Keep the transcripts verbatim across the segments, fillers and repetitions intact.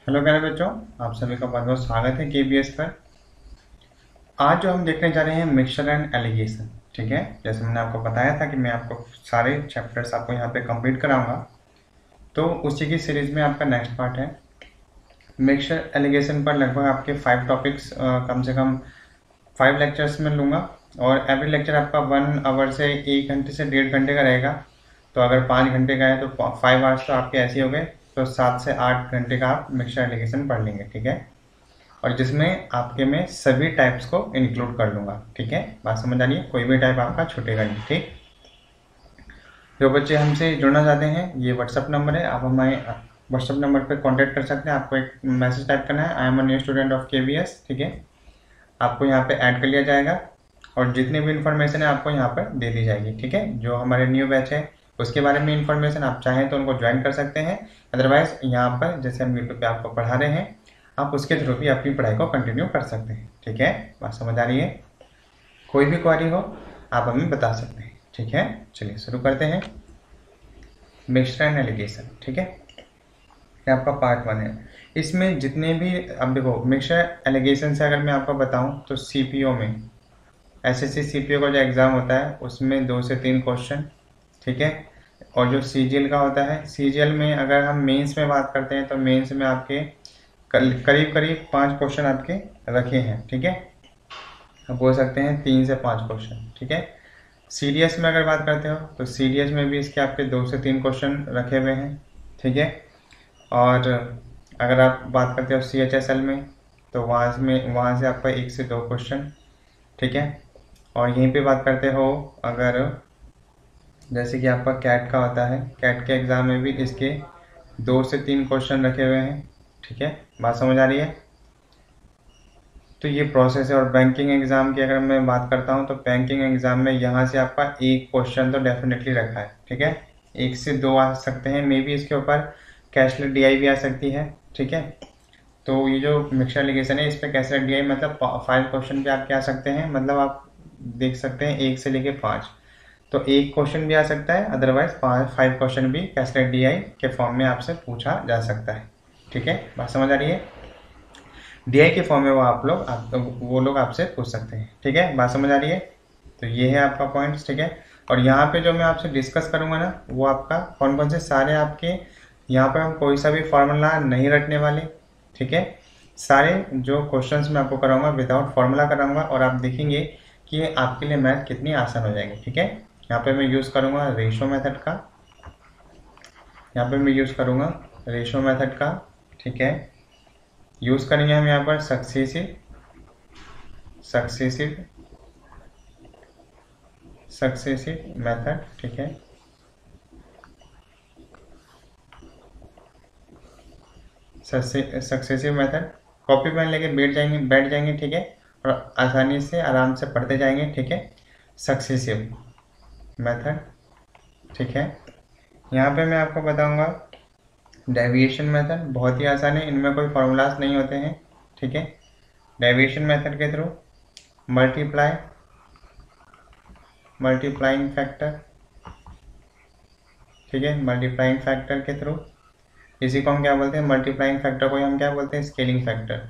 Hello प्यारे बच्चों, आप सभी का बहुत बहुत स्वागत है केबीएस पर। आज जो हम देखने जा रहे हैं मिक्सचर एंड एलिगेशन। ठीक है, जैसे मैंने आपको बताया था कि मैं आपको सारे चैप्टर्स आपको यहाँ पे कंप्लीट कराऊंगा, तो उसी की सीरीज में आपका नेक्स्ट पार्ट है मिक्सचर एलिगेशन पर। लगभग आपके फाइव टॉपिक्स कम से कम फाइव लेक्चर्स में लूँगा, और एवरी लेक्चर आपका वन आवर से एक घंटे से डेढ़ घंटे का रहेगा। तो अगर पाँच घंटे का है तो फाइव आवर्स तो आपके ऐसे हो गए, तो सात से आठ घंटे का आप मिक्सचर एलिगेशन पढ़ लेंगे। ठीक है, और जिसमें आपके मैं सभी टाइप्स को इंक्लूड कर लूँगा। ठीक है, बात समझ आ रही है, कोई भी टाइप आपका छूटेगा नहीं। ठीक, जो बच्चे हमसे जुड़ना चाहते हैं, ये व्हाट्सअप नंबर है, आप हमारे व्हाट्सअप नंबर पर कांटेक्ट कर सकते हैं। आपको एक मैसेज टाइप करना है, I am a new student of KBS. ठीक है, आपको यहाँ पे ऐड कर लिया जाएगा, और जितनी भी इन्फॉर्मेशन है आपको यहाँ पर दे दी जाएगी। ठीक है, जो हमारे न्यू बैच है उसके बारे में इन्फॉर्मेशन आप चाहें तो उनको ज्वाइन कर सकते हैं। अदरवाइज यहाँ पर जैसे हम यूट्यूब पे आपको पढ़ा रहे हैं, आप उसके थ्रू भी अपनी पढ़ाई को कंटिन्यू कर सकते हैं। ठीक है, बात समझ आ रही है, कोई भी क्वेरी हो आप हमें बता सकते हैं। ठीक है, चलिए शुरू करते हैं मिक्सचर एंड एलिगेशन। ठीक है, ये आपका पार्ट वन है। इसमें जितने भी, अब देखो मिक्सचर एलिगेशन से अगर मैं आपको बताऊं तो सीपीओ में, एसएससी सीपीओ का जो एग्ज़ाम होता है उसमें दो से तीन क्वेश्चन। ठीक है, और जो सीजीएल का होता है, सीजीएल में अगर हम मेंस में बात करते हैं तो मेंस में आपके करीब करीब पाँच क्वेश्चन आपके रखे हैं। ठीक है, आप बोल सकते हैं तीन से पाँच क्वेश्चन। ठीक है, सीडीएस में अगर बात करते हो तो सीडीएस में भी इसके आपके दो से तीन क्वेश्चन रखे हुए हैं। ठीक है, और अगर आप बात करते हो सीएचएसएल में तो वहाँ में वहाँ से आपका एक से दो क्वेश्चन। ठीक है, और यहीं पे बात करते हो अगर जैसे कि आपका कैट का होता है, कैट के एग्ज़ाम में भी इसके दो से तीन क्वेश्चन रखे हुए हैं। ठीक है, बात समझ आ रही है, तो ये प्रोसेस है। और बैंकिंग एग्ज़ाम की अगर मैं बात करता हूँ तो बैंकिंग एग्ज़ाम में यहाँ से आपका एक क्वेश्चन तो डेफिनेटली रखा है। ठीक है, एक से दो आ सकते हैं, मे बी इसके ऊपर कैशलेस डीआई भी आ सकती है। ठीक है, तो ये जो मिक्सचर एलिगेशन है इस पर कैशलेस डीआई मतलब फाइव क्वेश्चन भी आपके आ सकते हैं, मतलब आप देख सकते हैं एक से लेके पाँच, तो एक क्वेश्चन भी आ सकता है, अदरवाइज पाँच फाइव क्वेश्चन भी कैशलेस डीआई के फॉर्म में आपसे पूछा जा सकता है। ठीक है, बात समझ आ रही है, डीआई के फॉर्म में वो आप लोग आप, वो लोग आपसे पूछ सकते हैं। ठीक है, बात समझ आ रही है, तो ये है आपका पॉइंट्स। ठीक है, और यहाँ पे जो मैं आपसे डिस्कस करूँगा ना, वो आपका कौन कौन से सारे आपके, यहाँ पर हम कोई सा भी फार्मूला नहीं रटने वाले। ठीक है, सारे जो क्वेश्चंस मैं आपको कराऊंगा विदाउट फार्मूला कराऊंगा, और आप देखेंगे कि आपके लिए मैथ कितनी आसान हो जाएगी। ठीक है, यहाँ पे मैं यूज़ करूँगा रेशो मेथड का, यहाँ पे मैं यूज़ करूँगा रेशो मेथड का। ठीक है, यूज़ करेंगे हम यहाँ पर सक्सेसिव सक्सेसिव सक्सेसिव मेथड। ठीक है, सक्सेसिव मेथड, कॉपी पेन लेके बैठ जाएंगे बैठ जाएंगे ठीक है, और आसानी से आराम से पढ़ते जाएंगे। ठीक है, सक्सेसिव मेथड। ठीक है, यहाँ पे मैं आपको बताऊंगा डेविएशन मेथड, बहुत ही आसान है, इनमें कोई फार्मूलाज नहीं होते हैं। ठीक है, डेविएशन मेथड के थ्रू मल्टीप्लाई मल्टीप्लाइंग फैक्टर। ठीक है, मल्टीप्लाइंग फैक्टर के थ्रू, इसी को हम क्या बोलते हैं, मल्टीप्लाइंग फैक्टर को हम क्या बोलते हैं, स्केलिंग फैक्टर,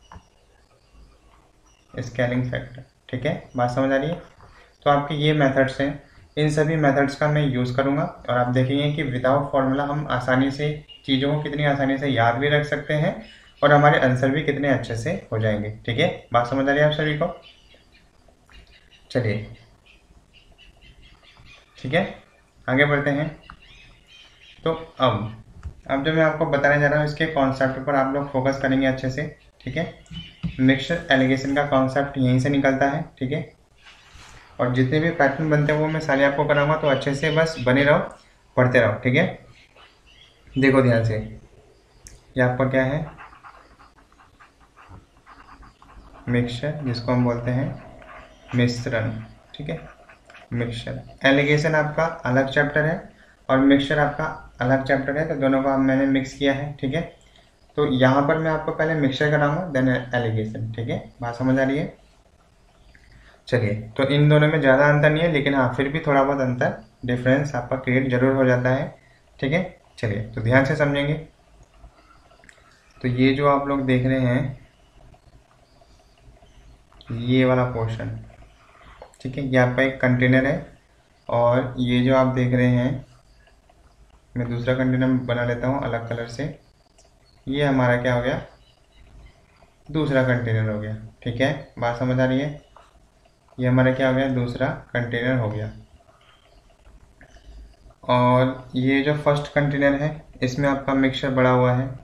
स्केलिंग फैक्टर। ठीक है, बात समझ आ रही है, तो आपके ये मेथड्स हैं, इन सभी मेथड्स का मैं यूज़ करूँगा, और आप देखेंगे कि विदाउट फार्मूला हम आसानी से चीज़ों को कितनी आसानी से याद भी रख सकते हैं, और हमारे आंसर भी कितने अच्छे से हो जाएंगे। ठीक है, बात समझ आ रही है आप सभी को, चलिए ठीक है आगे बढ़ते हैं। तो अब अब जो मैं आपको बताने जा रहा हूँ इसके कॉन्सेप्ट पर आप लोग फोकस करेंगे अच्छे से। ठीक है, मिक्सचर एलिगेशन का कॉन्सेप्ट यहीं से निकलता है। ठीक है, और जितने भी पैटर्न बनते हैं वो मैं सारे आपको कराऊंगा, तो अच्छे से बस बने रहो, पढ़ते रहो। ठीक है, देखो ध्यान से, ये आपका क्या है, मिक्सचर, जिसको हम बोलते हैं मिश्रण। ठीक है, मिक्सचर, एलिगेशन आपका अलग चैप्टर है और मिक्सचर आपका अलग चैप्टर है, तो दोनों को मैंने मिक्स किया है। ठीक है, तो यहाँ पर मैं आपको पहले मिक्सचर कराऊंगा देन एलिगेशन। ठीक है, बात समझ आ रही है, चलिए, तो इन दोनों में ज़्यादा अंतर नहीं है, लेकिन हाँ फिर भी थोड़ा बहुत अंतर डिफरेंस आपका क्रिएट जरूर हो जाता है। ठीक है, चलिए तो ध्यान से समझेंगे। तो ये जो आप लोग देख रहे हैं ये वाला पोर्शन, ठीक है, ये आपका एक कंटेनर है। और ये जो आप देख रहे हैं, मैं दूसरा कंटेनर बना लेता हूँ अलग कलर से। ये हमारा क्या हो गया, दूसरा कंटेनर हो गया। ठीक है, बात समझ आ रही है। ये हमारा क्या हो गया, दूसरा कंटेनर हो गया। और ये जो फर्स्ट कंटेनर है इसमें आपका मिक्सचर बड़ा हुआ है।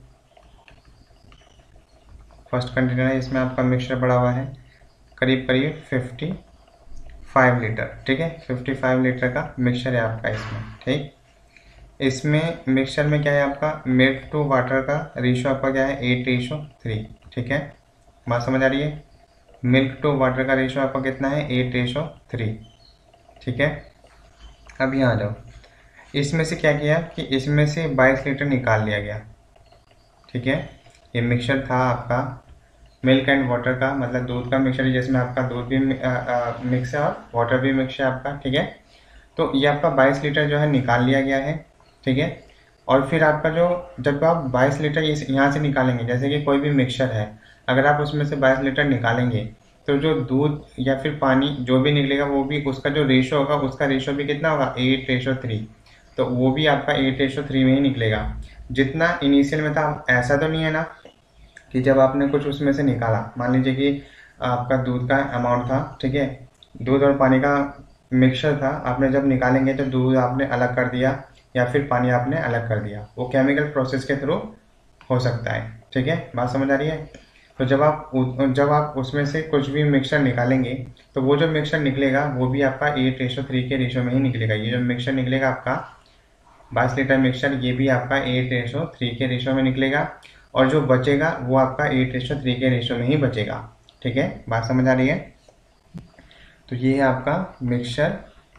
फर्स्ट कंटेनर है, इसमें आपका मिक्सचर बड़ा हुआ है करीब करीब फिफ्टी फाइव लीटर। ठीक है, फिफ्टी फाइव लीटर का मिक्सचर है आपका इसमें। ठीक, इसमें मिक्सचर में क्या है आपका, मिल्क टू वाटर का रेशो आपका क्या है, एट रेशो थ्री। ठीक है, बात समझ आ रही है। मिल्क टू वाटर का रेशो आपका कितना है, एट रेशो थ्री। ठीक है, अब यहाँ आ जाओ। इसमें से क्या किया कि इसमें से बाईस लीटर निकाल लिया गया। ठीक है, ये मिक्सचर था आपका मिल्क एंड वाटर का, मतलब दूध का मिक्सचर है जिसमें आपका दूध भी मिक्स है और वाटर भी मिक्स है आपका। ठीक है, तो ये आपका बाईस लीटर जो है निकाल लिया गया है। ठीक है, और फिर आपका जो, जब आप बाईस लीटर यहाँ से निकालेंगे, जैसे कि कोई भी मिक्सचर है, अगर आप उसमें से बाईस लीटर निकालेंगे तो जो दूध या फिर पानी जो भी निकलेगा वो भी उसका जो रेशो होगा उसका रेशो भी कितना होगा, एट रेशो थ्री। तो वो भी आपका एट रेशो थ्री में ही निकलेगा जितना इनिशियल में था। ऐसा तो नहीं है ना कि जब आपने कुछ उसमें से निकाला, मान लीजिए कि आपका दूध का अमाउंट था, ठीक है, दूध और पानी का मिक्सचर था, आपने जब निकालेंगे तो दूध आपने अलग कर दिया या फिर पानी आपने अलग कर दिया, वो केमिकल प्रोसेस के थ्रू हो सकता है। ठीक है, बात समझ आ रही है। तो जब आप जब आप उसमें से कुछ भी मिक्सचर निकालेंगे तो वो जो मिक्सचर निकलेगा वो भी आपका एट रेशो थ्री के रेशो में ही निकलेगा। ये जो मिक्सचर निकलेगा आपका बाईस लीटर मिक्सचर, ये भी आपका एट रेशो थ्री के रेशो में निकलेगा और जो बचेगा वो आपका एट रेशो थ्री के रेशो में ही बचेगा। ठीक है, बात समझ आ रही है। तो ये है आपका मिक्सचर।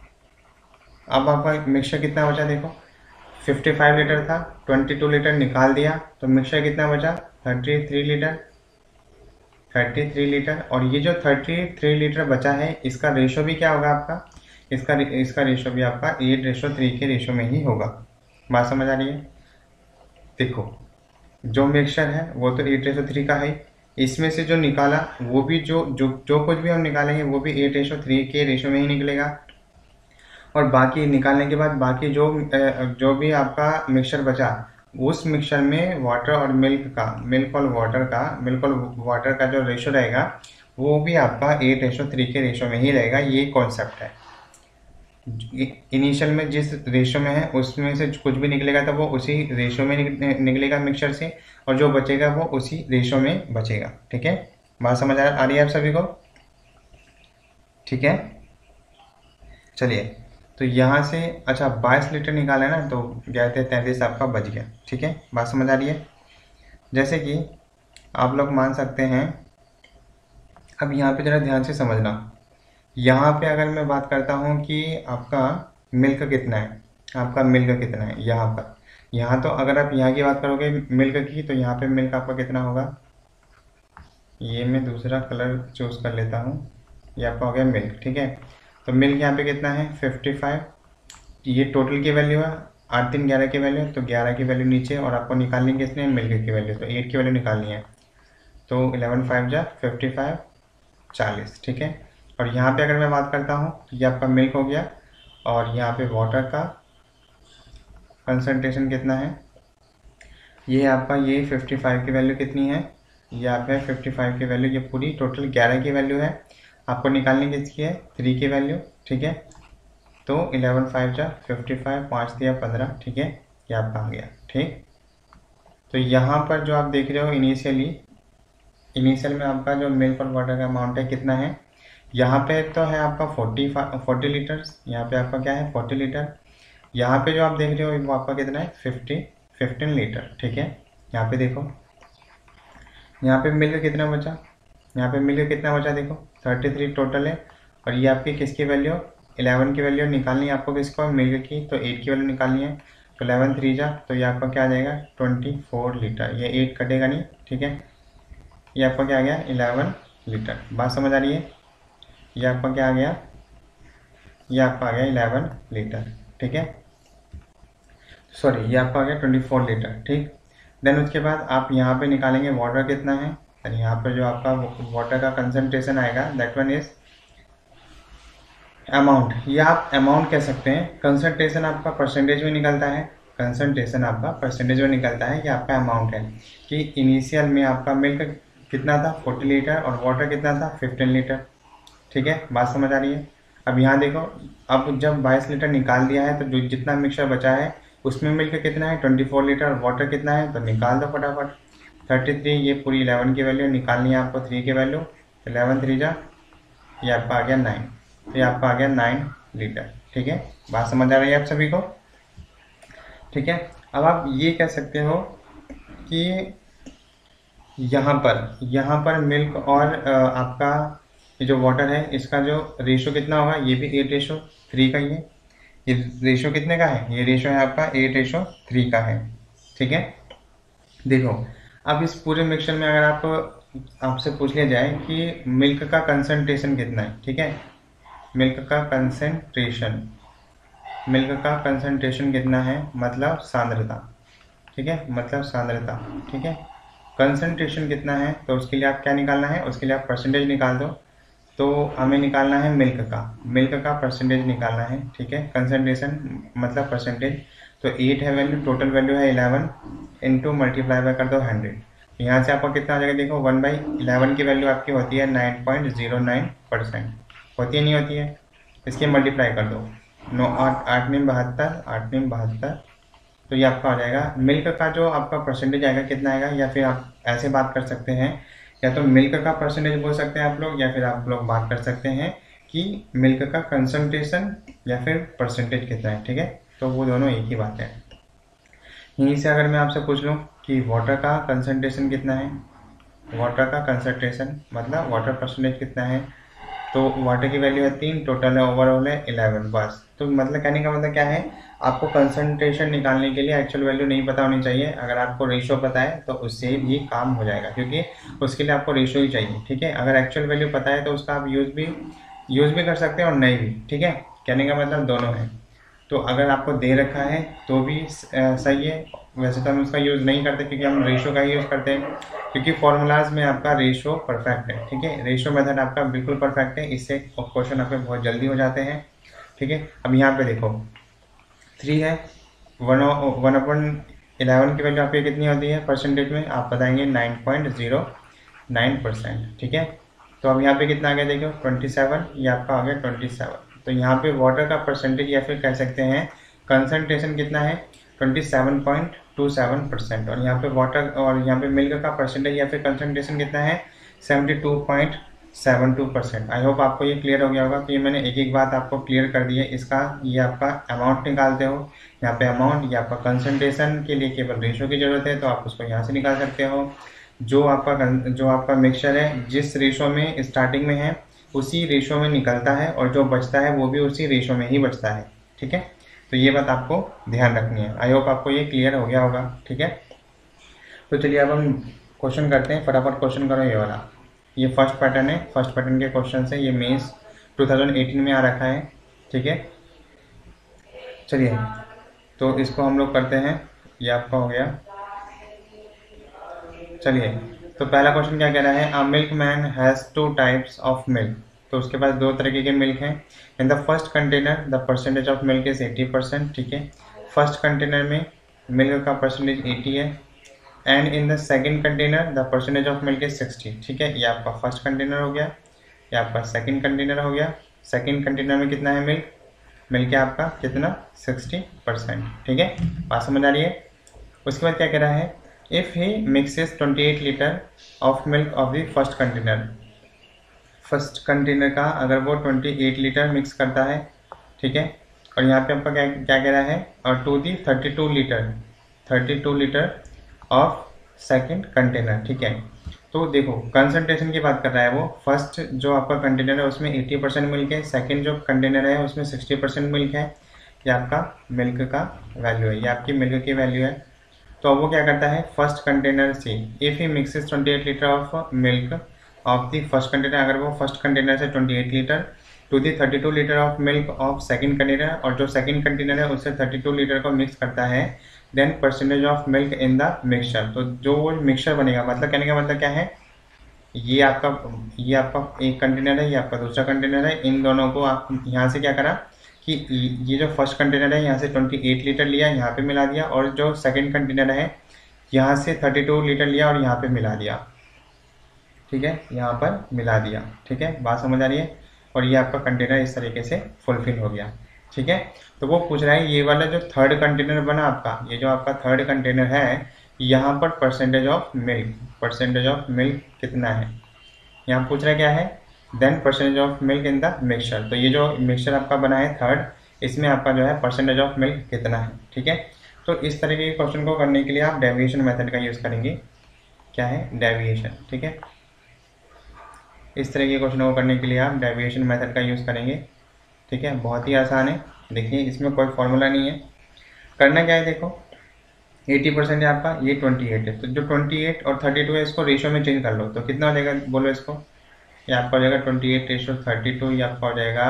अब आपका मिक्सचर कितना बचा देखो, फिफ्टी फाइव लीटर था, ट्वेंटी टू लीटर निकाल दिया तो मिक्सचर कितना बचा, thirty three litre. Thirty three litre, और ये जो थर्टी थ्री लीटर बचा है इसका रेशो भी क्या होगा आपका, इसका इसका रेशो भी आपका एट रेशो थ्री के रेशो में ही होगा। बात समझ आ रही है। देखो जो मिक्सचर है वो तो एट रेशो थ्री का है, इसमें से जो निकाला वो भी जो जो जो कुछ भी हम निकालेंगे वो भी एट रेशो थ्री के रेशो में ही निकलेगा। और बाकी निकालने के बाद बाकी जो जो भी आपका मिक्सचर बचा उस मिक्सचर में वाटर और मिल्क का मिल्क और वाटर का मिल्क और वाटर का जो रेशो रहेगा वो भी आपका एट रेशो थ्री के रेशो में ही रहेगा। ये कॉन्सेप्ट है। इनिशियल में जिस रेशो में है उसमें से कुछ भी निकलेगा तो वो उसी रेशो में निकलेगा मिक्सचर से, और जो बचेगा वो उसी रेशो में बचेगा। ठीक है, बात समझ आ रही है आप सभी को। ठीक है, चलिए, तो यहाँ से अच्छा बाईस लीटर निकाला है ना, तो क्या कहते हैं तैंतीस आपका बच गया। ठीक है, बात समझ आ रही है। जैसे कि आप लोग मान सकते हैं, अब यहाँ पे जरा ध्यान से समझना। यहाँ पे अगर मैं बात करता हूँ कि आपका मिल्क कितना है, आपका मिल्क कितना है यहाँ पर, यहाँ तो अगर आप यहाँ की बात करोगे मिल्क की तो यहाँ पे मिल्क आपका कितना होगा, ये मैं दूसरा कलर चूज़ कर लेता हूँ, ये आपका हो गया मिल्क। ठीक है, तो मिल्क यहाँ पे कितना है फिफ्टी फाइव, ये टोटल की वैल्यू है, आठ तीन ग्यारह की वैल्यू, तो ग्यारह की वैल्यू नीचे और आपको निकालनी किसने, मिल्क की वैल्यू, तो एट की वैल्यू निकालनी है। तो इलेवन फाइव जा फिफ्टी फाइव, चालीस। ठीक है, और यहाँ पे अगर मैं बात करता हूँ तो ये आपका मिल्क हो गया, और यहाँ पे वाटर का कंसंट्रेशन कितना है, ये आपका ये फिफ्टी फाइव की वैल्यू कितनी है, ये आपका फिफ्टी फाइव की वैल्यू, ये पूरी टोटल ग्यारह की वैल्यू है, आपको निकालनी किसकी है, थ्री की वैल्यू। ठीक है, तो इलेवन फाइव जा फिफ्टी फाइव, पाँच दिया पंद्रह। ठीक है, ये आपका आ गया। ठीक, तो यहाँ पर जो आप देख रहे हो इनिशियली इनिशियल में आपका जो मिल्क और वाटर का अमाउंट है कितना है, यहाँ पे तो है आपका फोर्टी फोर्टी लीटर्स, यहाँ पे आपका क्या है फोर्टी लीटर, यहाँ पे जो आप देख रहे हो वो आपका कितना है फिफ्टी फिफ्टीन लीटर। ठीक है, यहाँ पे देखो, यहाँ पे मिल्क कितना बचा, यहाँ पे मिल्क कितना बचा देखो थर्टी थ्री टोटल है, और ये आपकी किसकी वैल्यू, इलेवन की वैल्यू निकालनी है आपको, किसको, मिल्क की, तो एट की वैल्यू निकालनी है, तो इलेवन थ्री जा तो ये आपका क्या आ जाएगा ट्वेंटी फोर लीटर, ये एट कटेगा नहीं। ठीक है, ये आपका क्या आ गया इलेवन लीटर। बात समझ आ रही है। ये आपका क्या आ गया, ये आपका आ गया इलेवन लीटर। ठीक है, सॉरी ये आपका आ गया ट्वेंटी फोर लीटर। ठीक, देन उसके बाद आप यहाँ पे निकालेंगे वाटर कितना है, देन यहाँ पर जो आपका वाटर का कंसंट्रेशन आएगा दैट वन इज अमाउंट, या आप अमाउंट कह सकते हैं। कंसंट्रेशन आपका परसेंटेज में निकलता है, कंसंट्रेशन आपका परसेंटेज में निकलता है, ये आपका अमाउंट है कि इनिशियल में आपका मिल्क कितना था फोर्टी लीटर और वाटर कितना था फिफ्टीन लीटर। ठीक है, बात समझ आ रही है। अब यहाँ देखो, अब जब बाईस लीटर निकाल दिया है तो जो जितना मिक्सचर बचा है उसमें मिल्क कितना है ट्वेंटी फोर लीटर और वाटर कितना है, तो निकाल दो फटाफट। थर्टी थ्री ये पूरी इलेवन की वैल्यू निकालनी है आपको, थ्री की वैल्यू, इलेवन थ्री जा ये आपका आ गया नाइन, तो ये आपका आ गया नाइन लीटर। ठीक है, बात समझ आ रही है आप सभी को। ठीक है, अब आप ये कह सकते हो कि यहाँ पर यहाँ पर मिल्क और आपका ये जो वाटर है इसका जो रेशो कितना होगा, ये भी एट रेशो थ्री का ही है। ये रेशो कितने का है, ये रेशो है आपका एट रेशो थ्री का है। ठीक है, देखो अब इस पूरे मिक्सचर में अगर आप आपसे पूछ लिया जाए कि मिल्क का कंसंट्रेशन कितना है, ठीक है, मिल्क का कंसंट्रेशन मिल्क का कंसंट्रेशन कितना है मतलब सांद्रता। ठीक है, मतलब सांद्रता। ठीक है, कंसंट्रेशन कितना है तो उसके लिए आप क्या निकालना है, उसके लिए आप परसेंटेज निकाल दो। तो हमें निकालना है मिल्क का मिल्क का परसेंटेज निकालना है। ठीक है, कंसंट्रेशन मतलब परसेंटेज, तो एट है वैल्यू, टोटल वैल्यू है इलेवन, इंटू मल्टीप्लाई बाय कर दो हंड्रेड। यहाँ से आपका कितना आ जाएगा, देखो वन बाई इलेवन की वैल्यू आपकी होती है nine point zero nine percent, होती है नहीं होती है, इसके मल्टीप्लाई कर दो, नौ आठ आठ में बहत्तर, आठ में बहत्तर, तो ये आपका आ जाएगा मिल्क का जो आपका परसेंटेज आएगा कितना आएगा, या फिर आप ऐसे बात कर सकते हैं, या तो मिल्क का परसेंटेज बोल सकते हैं आप लोग, या फिर आप लोग बात कर सकते हैं कि मिल्क का कंसंट्रेशन या फिर परसेंटेज कितना है। ठीक है, तो वो दोनों एक ही बात है। यहीं से अगर मैं आपसे पूछ लूँ कि वाटर का कंसंट्रेशन कितना है, वाटर का कंसंट्रेशन मतलब वाटर परसेंटेज कितना है, तो वाटर की वैल्यू है तीन, टोटल है ओवरऑल है इलेवन, बस। तो मतलब कहने का मतलब क्या है, आपको कंसंट्रेशन निकालने के लिए एक्चुअल वैल्यू नहीं पता होनी चाहिए, अगर आपको रेशो पता है तो उससे भी काम हो जाएगा, क्योंकि उसके लिए आपको रेशो ही चाहिए। ठीक है, अगर एक्चुअल वैल्यू पता है तो उसका आप यूज़ भी यूज़ भी कर सकते हैं और नहीं भी। ठीक है, कहने का मतलब दोनों है। तो अगर आपको दे रखा है तो भी सही है, वैसे तो हम उसका यूज़ नहीं करते क्योंकि हम रेशो का ही यूज़ करते हैं, क्योंकि फॉर्मूलाज में आपका रेशो परफेक्ट है। ठीक है, रेशो मेथड आपका बिल्कुल परफेक्ट है, इससे क्वेश्चन आपके बहुत जल्दी हो जाते हैं। ठीक है, अब यहाँ पे देखो थ्री है, वन वन अपन इलेवन की वैल्यू आपकी कितनी होती है परसेंटेज में, आप बताएंगे nine point zero nine percent. ठीक है, तो अब यहाँ पे कितना आ गया देखो ट्वेंटी सेवन, ये आपका आ गया ट्वेंटी सेवन। तो यहाँ पे वाटर का परसेंटेज या फिर कह सकते हैं कंसंट्रेशन कितना है twenty seven point two seven percent, और यहाँ पे वाटर और यहाँ पे मिल्क का परसेंटेज या फिर कंसंट्रेशन कितना है seventy two point seven two percent. I hope आपको ये क्लियर हो गया होगा कि मैंने एक एक बात आपको क्लियर कर दी है। इसका ये आपका अमाउंट निकालते हो, यहाँ पे अमाउंट, ये आपका कंसंट्रेशन के लिए केवल रेशो की जरूरत है तो आप उसको यहाँ से निकाल सकते हो। जो आपका जो आपका मिक्सचर है जिस रेशो में स्टार्टिंग में है उसी रेशो में निकलता है, और जो बचता है वो भी उसी रेशो में ही बचता है। ठीक है, तो ये बात आपको ध्यान रखनी है। आई होप आपको ये क्लियर हो गया होगा। ठीक है, तो चलिए अब हम क्वेश्चन करते हैं, फटाफट क्वेश्चन करो ये वाला। ये फर्स्ट पैटर्न है, फर्स्ट पैटर्न के क्वेश्चन है, ये मेंस टू थाउजेंड एटीन में आ रखा है। ठीक है, चलिए तो इसको हम लोग करते हैं, ये आपका हो गया। चलिए, तो पहला क्वेश्चन क्या कह रहा है, a milk man has two types of milk, तो उसके पास दो तरीके के मिल्क हैं। In the first container the percentage of milk is eighty percent. ठीक है, फर्स्ट कंटेनर में मिल्क का परसेंटेज एटी है, and in the second container the percentage of milk is sixty. ठीक है, ये आपका फर्स्ट कंटेनर हो गया, ये आपका सेकंड कंटेनर हो गया। सेकंड कंटेनर में कितना है मिल्क, मिल्क है आपका कितना सिक्सटी परसेंट। ठीक है, बात समझ आ रही है। उसके बाद क्या कह रहा है, if he mixes twenty eight litre of milk of the first container, first container का अगर वो ट्वेंटी एट लीटर मिक्स करता है। ठीक है, और यहाँ पे आपका क्या क्या कह रहा है, और to the thirty two litre thirty two litre of second container. ठीक है, तो देखो कंसंट्रेशन की बात कर रहा है वो, फर्स्ट जो आपका कंटेनर है उसमें एटी परसेंट मिल्क है, सेकंड जो कंटेनर है उसमें सिक्सटी परसेंट मिल्क है। ये आपका मिल्क का वैल्यू है, ये आपकी मिल्क की वैल्यू है। तो अब वो क्या करता है, फर्स्ट कंटेनर से if he mixes twenty eight litre of milk of the first container, अगर वो फर्स्ट कंटेनर से twenty eight litre to the thirty two litre of milk of second container, और जो सेकंड कंटेनर है उससे thirty two litre को mix करता है, then percentage of milk in the mixture. तो जो वो मिक्सचर बनेगा, मतलब कहने का मतलब क्या है, ये आपका ये आपका एक कंटेनर है, ये आपका दूसरा कंटेनर है, इन दोनों को आप यहाँ से क्या करा कि ये जो फर्स्ट कंटेनर है यहाँ से अट्ठाईस लीटर लिया, यहाँ पे मिला दिया, और जो सेकंड कंटेनर है यहाँ से बत्तीस लीटर लिया और यहाँ पे मिला दिया, ठीक है, यहाँ पर मिला दिया, ठीक है, बात समझ आ रही है। और ये आपका कंटेनर इस तरीके से फुलफिल हो गया, ठीक है। तो वो पूछ रहा है ये वाला जो थर्ड कंटेनर बना आपका, ये जो आपका थर्ड कंटेनर है, यहाँ पर percentage of milk, percentage of milk कितना है, यहाँ पूछ रहा है क्या है, then percentage of milk in the mixture. तो ये जो मिक्सचर आपका बना है थर्ड, इसमें आपका जो है परसेंटेज ऑफ मिल्क कितना है, ठीक है। तो इस तरीके के क्वेश्चन को करने के लिए आप डेविएशन मेथड का यूज़ करेंगे। क्या है, डेविएशन, ठीक है। इस तरह के क्वेश्चन को करने के लिए आप डेविएशन मेथड का यूज़ करेंगे, ठीक है। बहुत ही आसान है, देखिए इसमें कोई फॉर्मूला नहीं है। करना क्या है, देखो अस्सी परसेंट है आपका, ये अट्ठाईस है, तो जो अट्ठाईस और बत्तीस है इसको रेशो में चेंज कर लो, तो कितना हो जाएगा बोलो इसको, ये आपका हो जाएगा अट्ठाईस रेशो बत्तीस, ये आपका हो जाएगा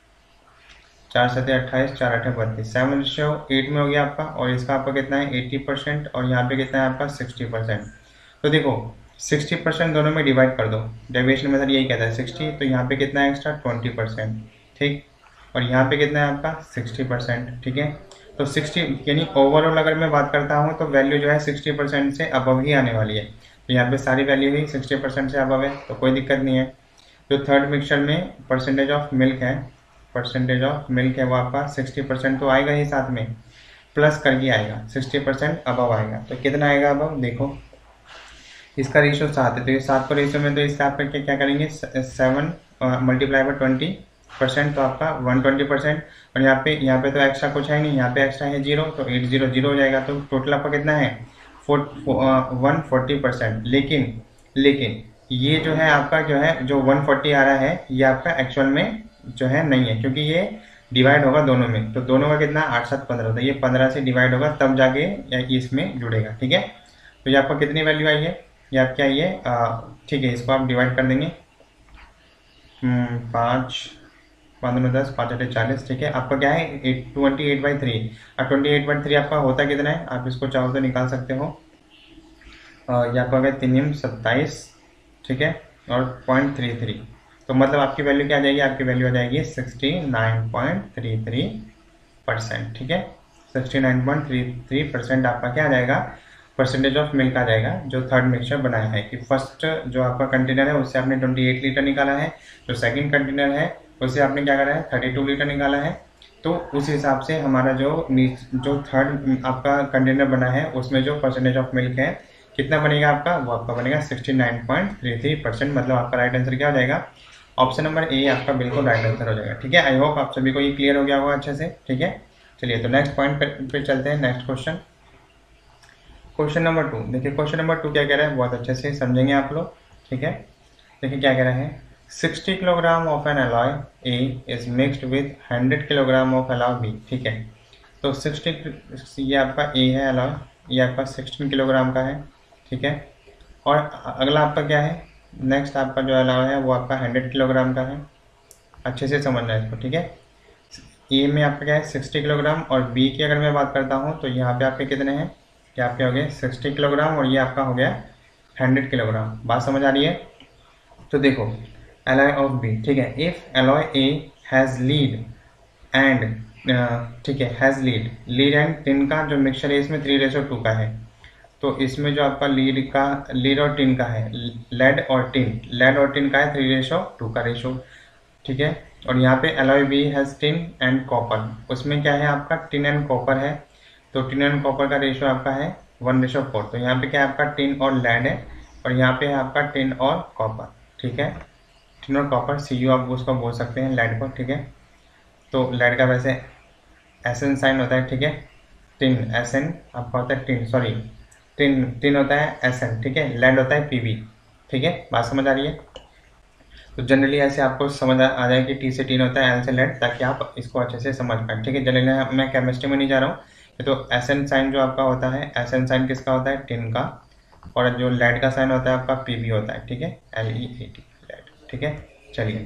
चार सत्ते अट्ठाईस, चार अठे बत्तीस, सेवन रेशो एट में हो गया आपका। और इसका आपका कितना है अस्सी परसेंट, और यहाँ पे कितना है आपका साठ परसेंट। तो देखो साठ परसेंट दोनों में डिवाइड कर दो, डेविएशन मेथड यही कहता है साठ, तो यहाँ पे कितना है एक्स्ट्रा बीस परसेंट, ठीक, और यहाँ पे कितना है आपका साठ परसेंट, ठीक है। तो साठ यानी ओवरऑल अगर मैं बात करता हूँ तो वैल्यू जो है साठ परसेंट से अबव ही आने वाली है। तो यहाँ पे सारी वैल्यू ही साठ परसेंट से अबव है, तो कोई दिक्कत नहीं है। जो थर्ड मिक्सचर में परसेंटेज ऑफ मिल्क है, परसेंटेज ऑफ मिल्क है वो आपका साठ परसेंट तो आएगा ही, साथ में प्लस करके आएगा, साठ परसेंट अबव आएगा। तो कितना आएगा अबव, देखो इसका रेशो सात है, तो ये सात को रेशो में, तो इससे आप करके क्या करेंगे, seven multiply by twenty percent, तो आपका वन ट्वेंटी परसेंट। और यहाँ पे यहाँ पे तो एक्स्ट्रा कुछ है नहीं, यहाँ पे एक्स्ट्रा है जीरो, तो एट जीरो जीरो हो जाएगा। तो टोटल आपका कितना है, फोर वन फोर्टी परसेंट। लेकिन लेकिन ये जो है आपका जो है जो वन फोर्टी आ रहा है, ये आपका एक्चुअल में जो है नहीं है, क्योंकि ये डिवाइड होगा दोनों में, तो दोनों का कितना आठ सात पंद्रह होता है, ये पंद्रह से डिवाइड होगा तब जाके इसमें जुड़ेगा, ठीक है। तो ये आपका कितनी वैल्यू आई है, ये आप क्या ये ठीक है, इसको आप डिवाइड कर देंगे, पाँच पंद्रह दस पाँच अठे चालीस, ठीक है। आपका क्या है ट्वेंटी एट बाई थ्री, और ट्वेंटी एट बाई थ्री आपका होता कितना है, आप इसको चाहो तो निकाल सकते हो, ये आपका गया तीन सत्ताईस, ठीक है, और पॉइंट थ्री थ्री। तो मतलब आपकी वैल्यू क्या आ जाएगी, आपकी वैल्यू आ जाएगी sixty nine point three three percent, ठीक है, sixty nine point three three percent आपका क्या आ जाएगा, परसेंटेज ऑफ मिल्क आ जाएगा, जो थर्ड मिक्सचर बनाया है। कि फर्स्ट जो आपका कंटेनर है उससे आपने अट्ठाईस लीटर निकाला है, जो सेकंड कंटेनर है उससे आपने क्या करा है, बत्तीस लीटर निकाला है। तो उस हिसाब से हमारा जो जो थर्ड आपका कंटेनर बना है उसमें जो परसेंटेज ऑफ मिल्क है कितना बनेगा आपका, वो आपका बनेगा sixty nine point three three percent. मतलब आपका राइट आंसर क्या हो जाएगा, ऑप्शन नंबर ए आपका बिल्कुल राइट आंसर हो जाएगा, ठीक है। आई होप आप सभी को ये क्लियर हो गया होगा अच्छे से, ठीक है। चलिए तो नेक्स्ट पॉइंट पे चलते हैं, next question, question number two. देखिए क्वेश्चन नंबर टू क्या कह रहा है, बहुत अच्छे से समझेंगे आप लोग, ठीक है। देखिए क्या कह रहा है, sixty kilogram of an alloy A is mixed with hundred kilogram of alloy B, ठीक है। तो सिक्सटी, ये आपका ए है एलॉय, ये आपका सिक्सटीन किलोग्राम का है, ठीक है। और अगला आपका क्या है, नेक्स्ट आपका जो एलॉय है वो आपका हंड्रेड किलोग्राम का है, अच्छे से समझना है इसको, ठीक है। ए में आपका क्या है सिक्सटी किलोग्राम, और बी की अगर मैं बात करता हूँ तो यहाँ पे आपके कितने हैं, क्या आपके हो गए सिक्सटी किलोग्राम, और ये आपका हो गया हंड्रेड किलोग्राम। बात समझ आ रही है। तो देखो एलॉय ऑफ बी, ठीक है, if alloy A has lead and, ठीक है, has lead lead and tin का जो मिक्सचर है इसमें थ्री रेशो टू का है। तो इसमें जो आपका लीड का लीड और टिन का है, लेड और टिन, लेड और टिन का है थ्री रेशो टू का रेशो, ठीक है। और यहाँ पे alloy B has tin and copper, उसमें क्या है आपका टिन एंड कॉपर है, तो टिन एंड कॉपर का रेशो आपका है वन रेशो फोर। तो यहाँ पे क्या है आपका टिन और लेड है, और यहाँ पे है आपका टिन और कॉपर, ठीक है। टिन और कॉपर सी यू आप उसको बोल सकते हैं लेड को, ठीक है। तो लेड का वैसे एस एन साइन होता है, ठीक है। टिन एस एन आपका होता है टिन, सॉरी टिन टिन होता है एस एन, ठीक है। लेड होता है पी वी, ठीक है। बात समझ आ रही है। तो जनरली ऐसे आपको समझ आ जाए कि टी से टिन होता है, एल से लेड, ताकि आप इसको अच्छे से समझ पाएँ, ठीक है। जनरली मैं केमिस्ट्री में नहीं जा रहा हूँ। तो एस एन साइन जो आपका होता है, एस एन साइन किसका होता है, टिन का, और जो लेड का साइन होता है आपका पी बी होता है, ठीक है, L E A T, lead, ठीक है। चलिए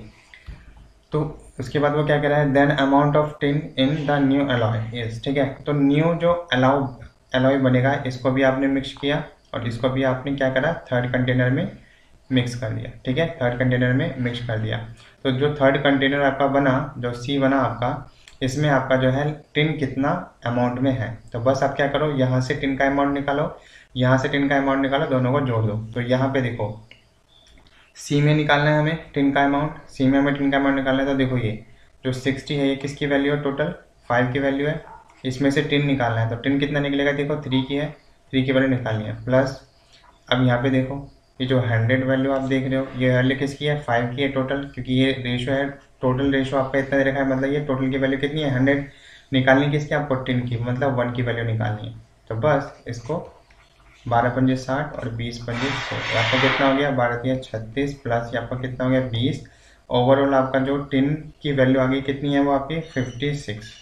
तो उसके बाद वो क्या कह रहा है, then amount of tin in the new alloy is, ठीक है। तो न्यू जो अलाउ एलॉय बनेगा इसको भी आपने मिक्स किया और इसको भी आपने क्या करा, थर्ड कंटेनर में मिक्स कर दिया। ठीक है, थर्ड कंटेनर में मिक्स कर दिया। तो जो थर्ड कंटेनर आपका बना, जो सी बना आपका, इसमें आपका जो है टिन कितना अमाउंट में है, तो बस आप क्या करो, यहाँ से टिन का अमाउंट निकालो, यहाँ से टिन का अमाउंट निकालो, दोनों को जोड़ दो। तो यहाँ पे देखो सी में निकालना है हमें टिन का अमाउंट, सी में हमें टिन का अमाउंट निकालना है। तो देखो ये जो सिक्सटी है ये किसकी वैल्यू है, टोटल फाइव की वैल्यू है, इसमें से टिन निकालना है। तो टिन कितना निकलेगा, देखो थ्री की है, थ्री की वैल्यू निकालनी है, प्लस अब यहाँ पे देखो ये जो हंड्रेड वैल्यू आप देख रहे हो, ये वैल्यू किसकी है, फाइव की है टोटल, क्योंकि ये रेशो है, टोटल रेशो आपका इतना दे रखा है, मतलब ये टोटल की वैल्यू कितनी है, हंड्रेड निकालनी किसकी, आपको टिन की, मतलब वन की वैल्यू निकालनी है। तो बस इसको बारह पंजे साठ और बीस पंजे सौ, आपका कितना हो गया, बारह तिया छत्तीस, प्लस आपका कितना हो गया बीस, ओवरऑल आपका जो टिन की वैल्यू आ गई कितनी है, वो आपकी फिफ्टी सिक्स।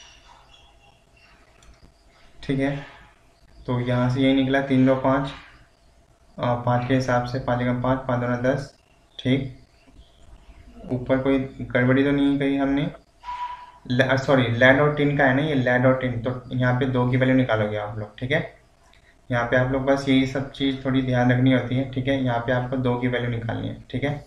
ठीक है, तो यहाँ से यही निकला तीन दो पाँच, पाँच के हिसाब से पाँच का पाँच, पाँच दोनों दस। ठीक, ऊपर कोई गड़बड़ी तो नहीं कही हमने, सॉरी लैड और टिन का है ना ये, लैड और टिन, तो यहाँ पे दो की वैल्यू निकालोगे आप लोग। ठीक है, यहाँ पे आप लोग बस यही सब चीज़ थोड़ी ध्यान रखनी होती है। ठीक है, यहाँ पे आपको दो की वैल्यू निकालनी है। ठीक है,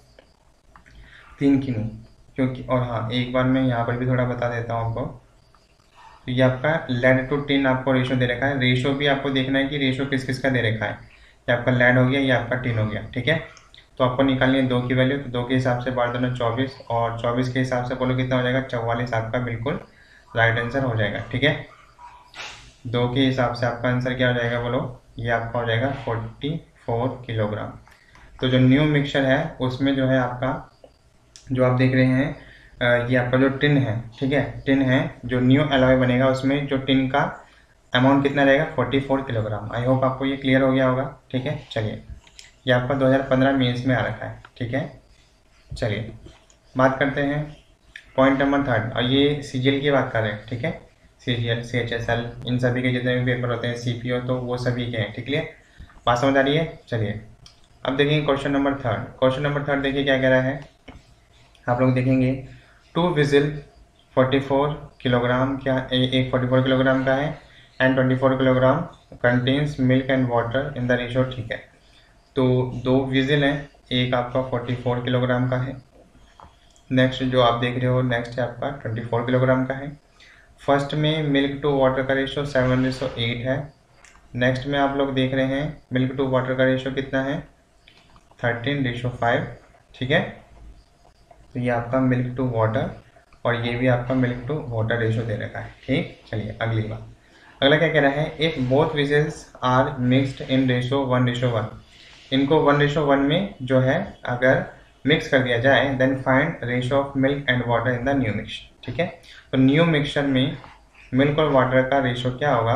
तीन की नहीं, क्योंकि और हाँ एक बार मैं यहाँ पर भी थोड़ा बता देता हूँ आपको। तो ये आपका लेड टू टिन आपको रेशो दे रखा है, रेशो भी आपको देखना है कि रेशो किस किस का दे रखा है। ये आपका लेड हो गया, ये आपका टिन हो गया। ठीक है, तो आपको निकालनी है दो की वैल्यू, तो दो के हिसाब से बारह दोनों चौबीस, और चौबीस के हिसाब से बोलो कितना हो जाएगा, चौवालीस, आपका बिल्कुल राइट आंसर हो जाएगा। ठीक है, दो के हिसाब से आपका आंसर क्या हो जाएगा बोलो, ये आपका हो जाएगा फोर्टी फोर किलोग्राम। तो जो न्यू मिक्सचर है उसमें जो है आपका, जो आप देख रहे हैं ये आपका जो टिन है, ठीक है टिन है, जो न्यू एलॉय बनेगा उसमें जो टिन का अमाउंट कितना रहेगा, forty four kilogram. I hope आपको ये क्लियर हो गया होगा। ठीक है, चलिए ये आपका दो हज़ार पंद्रह मेंस में आ रखा है। ठीक है, चलिए बात करते हैं पॉइंट नंबर थर्ड, और ये सीजीएल की बात कर रहे हैं। ठीक है, सीजीएल, सीएचएसएल, इन सभी के जितने भी पेपर होते हैं, सीपीओ, तो वो सभी के हैं। ठीक है, बात समझ आ रही है। चलिए अब देखेंगे question number third. Question number third देखिए क्या कह रहा है, आप लोग देखेंगे two vessel forty four kilogram, क्या एक फोर्टी फोर किलोग्राम का है, and twenty four kilogram contains milk and water in the ratio. ठीक है, तो दो विजिल हैं, एक आपका फोर्टी फोर किलोग्राम का है, नेक्स्ट जो आप देख रहे हो नेक्स्ट है आपका ट्वेंटी फोर किलोग्राम का है। फर्स्ट में मिल्क टू वाटर का रेशो सेवन रेशो एट है, नेक्स्ट में आप लोग देख रहे हैं मिल्क टू वाटर का रेशो कितना है, थर्टीन रेशो फाइव। ठीक है, तो ये आपका मिल्क टू वाटर, और ये भी आपका मिल्क टू वाटर रेशो दे रखा है। ठीक, चलिए अगली बात, अगला क्या कह रहा है, if both vessels are mixed in ratio one ratio one, इनको वन रेशो वन में जो है अगर मिक्स कर दिया जाए, then find ratio of milk and water in the new mixture. ठीक है, तो न्यू मिक्सचर में मिल्क और वाटर का रेशो क्या होगा।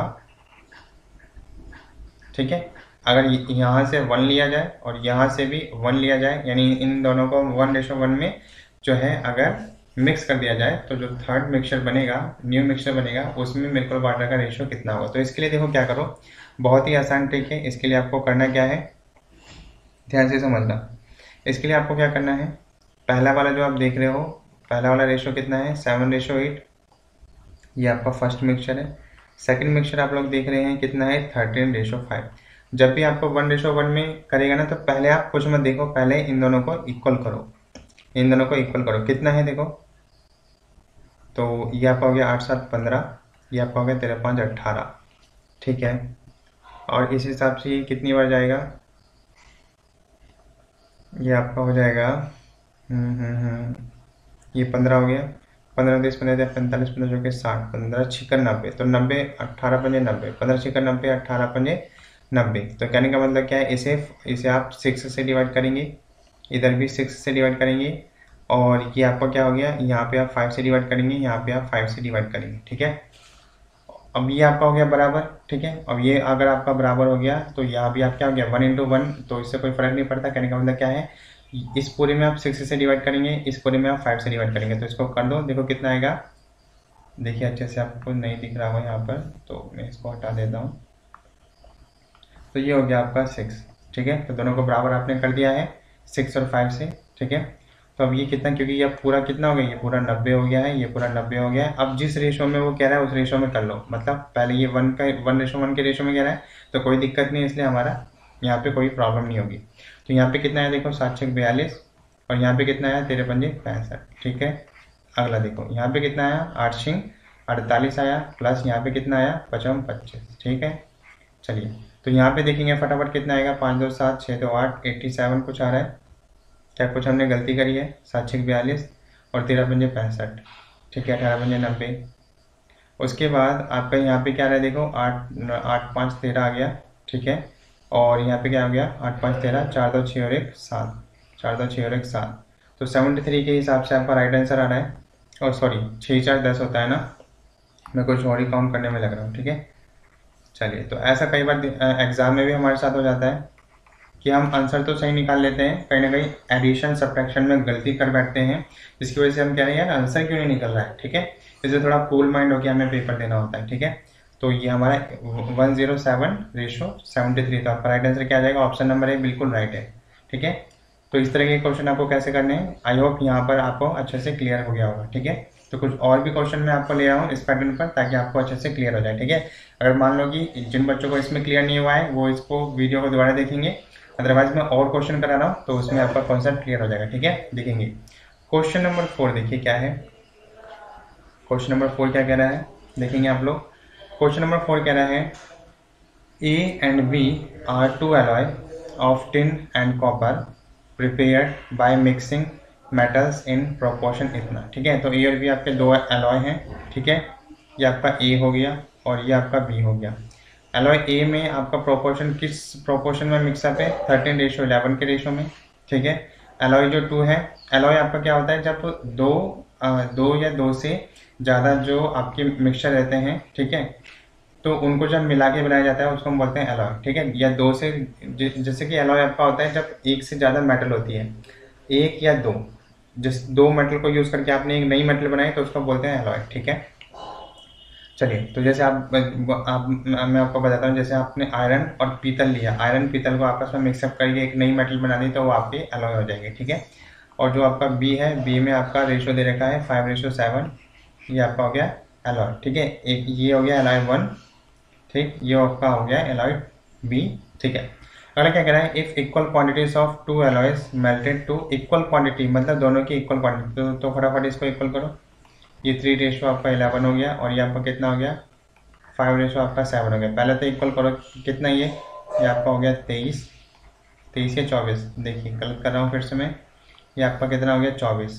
ठीक है, अगर यहाँ से वन लिया जाए और यहाँ से भी वन लिया जाए, यानी इन दोनों को वन रेशो वन में जो है अगर मिक्स कर दिया जाए, तो जो थर्ड मिक्सचर बनेगा, न्यू मिक्सचर बनेगा, उसमें मिल्क और वाटर का रेशो कितना होगा। तो इसके लिए देखो क्या करो, बहुत ही आसान ट्रिक है। इसके लिए आपको करना क्या है, ध्यान से समझना। इसके लिए आपको क्या करना है, पहला वाला जो आप देख रहे हो, पहला वाला रेशो कितना है, सेवन रेशो एट, ये आपका फर्स्ट मिक्सचर है। सेकंड मिक्सचर आप लोग देख रहे हैं कितना है, थर्टीन रेशो फाइव। जब भी आपको वन रेशो वन में करेगा ना, तो पहले आप कुछ मत देखो, पहले इन दोनों को इक्वल करो, इन दोनों को इक्वल करो। कितना है देखो, तो ये आपका हो गया आठ सात पंद्रह, ये आपका हो गया तेरह पाँच अट्ठारह। ठीक है, और इस हिसाब से ये कितनी बार जाएगा, ये आपका हो जाएगा हम्म हम्म हम्म ये पंद्रह हो गया, पंद्रह तीस पंद्रह पैंतालीस पंद्रह जो के साठ, पंद्रह छिकन नब्बे, तो नब्बे अट्ठारह पंजे नब्बे, पंद्रह छिकन नब्बे, अट्ठारह पंजे नब्बे। तो कहने का मतलब क्या है, इसे इसे आप सिक्स से डिवाइड करेंगे, इधर भी सिक्स से डिवाइड करेंगे, और ये आपका क्या हो गया, यहाँ पे आप फाइव से डिवाइड करेंगे, यहाँ पे आप फाइव से डिवाइड करेंगे। ठीक है, अब ये आपका हो गया बराबर। ठीक है, अब ये अगर आपका बराबर हो गया, तो यहाँ भी आप क्या हो गया, वन इंटू वन, तो इससे कोई फर्क नहीं पड़ता। कहने का मतलब क्या है, इस पूरे में आप सिक्स से डिवाइड करेंगे, इस पूरे में आप फाइव से डिवाइड करेंगे, तो इसको कर दो, देखो कितना आएगा। देखिए अच्छे से आपको नहीं दिख रहा हो यहाँ पर, तो मैं इसको हटा देता हूँ। तो ये हो गया आपका सिक्स। ठीक है, तो दोनों को बराबर आपने कर दिया है सिक्स और फाइव से। ठीक है, तो अब ये कितना, क्योंकि ये पूरा कितना हो गया, ये पूरा नब्बे हो गया है, ये पूरा नब्बे हो गया है। अब जिस रेशो में वो कह रहा है उस रेशो में कर लो, मतलब पहले ये वन का वन रेशो वन के रेशो में कह रहा है तो कोई दिक्कत नहीं है, इसलिए हमारा यहाँ पे कोई प्रॉब्लम नहीं होगी। तो यहाँ पे कितना है देखो, सात छः बयालीस, और यहाँ पे कितना है, तेरह पंजे पैंसठ। ठीक है, अगला देखो यहाँ पे कितना आया, आठ छिंग अड़तालीस आया, प्लस यहाँ पे कितना आया, पचम पच्चीस। ठीक है, चलिए तो यहाँ पे देखेंगे फटाफट कितना आएगा, पाँच दो सात, छः दो आठ, एट्टी सेवन कुछ आ रहा है, क्या कुछ हमने गलती करी है, सात छः बयालीस और तेरह पंजे पैंसठ। ठीक है, अठारह पंजे नब्बे। उसके बाद आपका यहाँ पे क्या रहा है देखो, आठ आठ पाँच तेरह आ गया। ठीक है, और यहाँ पे क्या हो गया, आठ पाँच तेरह, चार दो छः और एक सात, चार दो छः और एक सात। तो सेवेंटी थ्री के हिसाब से आपका राइट आंसर आ रहा है, और सॉरी छः चार दस होता है ना, मैं कुछ और ही काउंट करने में लग रहा हूँ। ठीक है, चलिए तो ऐसा कई बार एग्जाम में भी हमारे साथ हो जाता है कि हम आंसर तो सही निकाल लेते हैं, कहीं ना कहीं एडिशन सब्ट्रैक्शन में गलती कर बैठते हैं, जिसकी वजह से हम कह रहे हैं यार आंसर क्यों नहीं निकल रहा है। ठीक है, इससे थोड़ा कूल माइंड होकर हमें पेपर देना होता है। ठीक है, तो ये हमारा one zero seven ratio seventy three, तो आपका राइट आंसर क्या आ जाएगा, ऑप्शन नंबर ए बिल्कुल राइट है। ठीक है, तो इस तरह के क्वेश्चन आपको कैसे करने हैं, आई होप यहाँ पर आपको अच्छे से क्लियर हो गया होगा। ठीक है, तो कुछ और भी क्वेश्चन मैं आपको ले रहा हूँ इस पैटर्न पर, ताकि आपको अच्छे से क्लियर हो जाए। ठीक है, अगर मान लो कि जिन बच्चों को इसमें क्लियर नहीं हुआ है वो इसको वीडियो को दोबारा देखेंगे, अदरवाइज मैं और क्वेश्चन करा रहा हूँ तो उसमें आपका कॉन्सेप्ट क्लियर हो जाएगा। ठीक है, देखेंगे क्वेश्चन नंबर फोर, देखिए क्या है क्वेश्चन नंबर फोर, क्या कह रहा है देखेंगे आप लोग। क्वेश्चन नंबर फोर कह रहा है A and B are two alloy of tin and copper prepared by mixing metals in proportion इतना। ठीक है, तो ए और बी आपके दो एलॉय हैं। ठीक है, ये आपका ए हो गया और ये आपका बी हो गया। एलॉय ए में आपका प्रोपोर्शन किस प्रोपोर्शन में मिक्सअप है, थर्टीन रेशो इलेवन के रेशो में। ठीक है, एलॉय जो टू है, एलॉय आपका क्या होता है, जब दो आ, दो या दो से ज़्यादा जो आपके मिक्सचर रहते हैं, ठीक है, तो उनको जब मिला के बनाया जाता है उसको हम बोलते हैं एलॉय। ठीक है, या दो से, जैसे कि एलॉय आपका होता है जब एक से ज़्यादा मेटल होती है, एक या दो, जिस दो मेटल को यूज़ करके आपने एक नई मेटल बनाई तो उसको बोलते हैं एलॉय। ठीक है, चलिए तो जैसे आप, आप मैं आपको बताता हूँ, जैसे आपने आयरन और पीतल लिया, आयरन पीतल को आपस में मिक्सअप करके एक नई मेटल बना दी तो वो आपकी एलॉय हो जाएगी। ठीक है, और जो आपका बी है, बी में आपका रेशो दे रखा है फाइव रेशो सेवन, ये आपका हो गया एलॉय। ठीक है, एक ये हो गया एलॉय वन, ठीक, ये आपका हो गया एलॉय बी। ठीक है, अगला क्या कह रहा है, if equal quantities of two alloys melted to equal quantity, मतलब दोनों की इक्वल क्वांटिटी, तो, तो फटाफट इसको इक्वल करो। ये थ्री रेशो आपका इलेवन हो गया और ये आपका कितना हो गया, फाइव रेशो आपका सेवन हो गया। पहले तो इक्वल करो, कितना ये ये आपका हो गया तेईस, तेईस या चौबीस, देखिए गलत कर रहा हूँ फिर से मैं, ये आपका कितना हो गया चौबीस।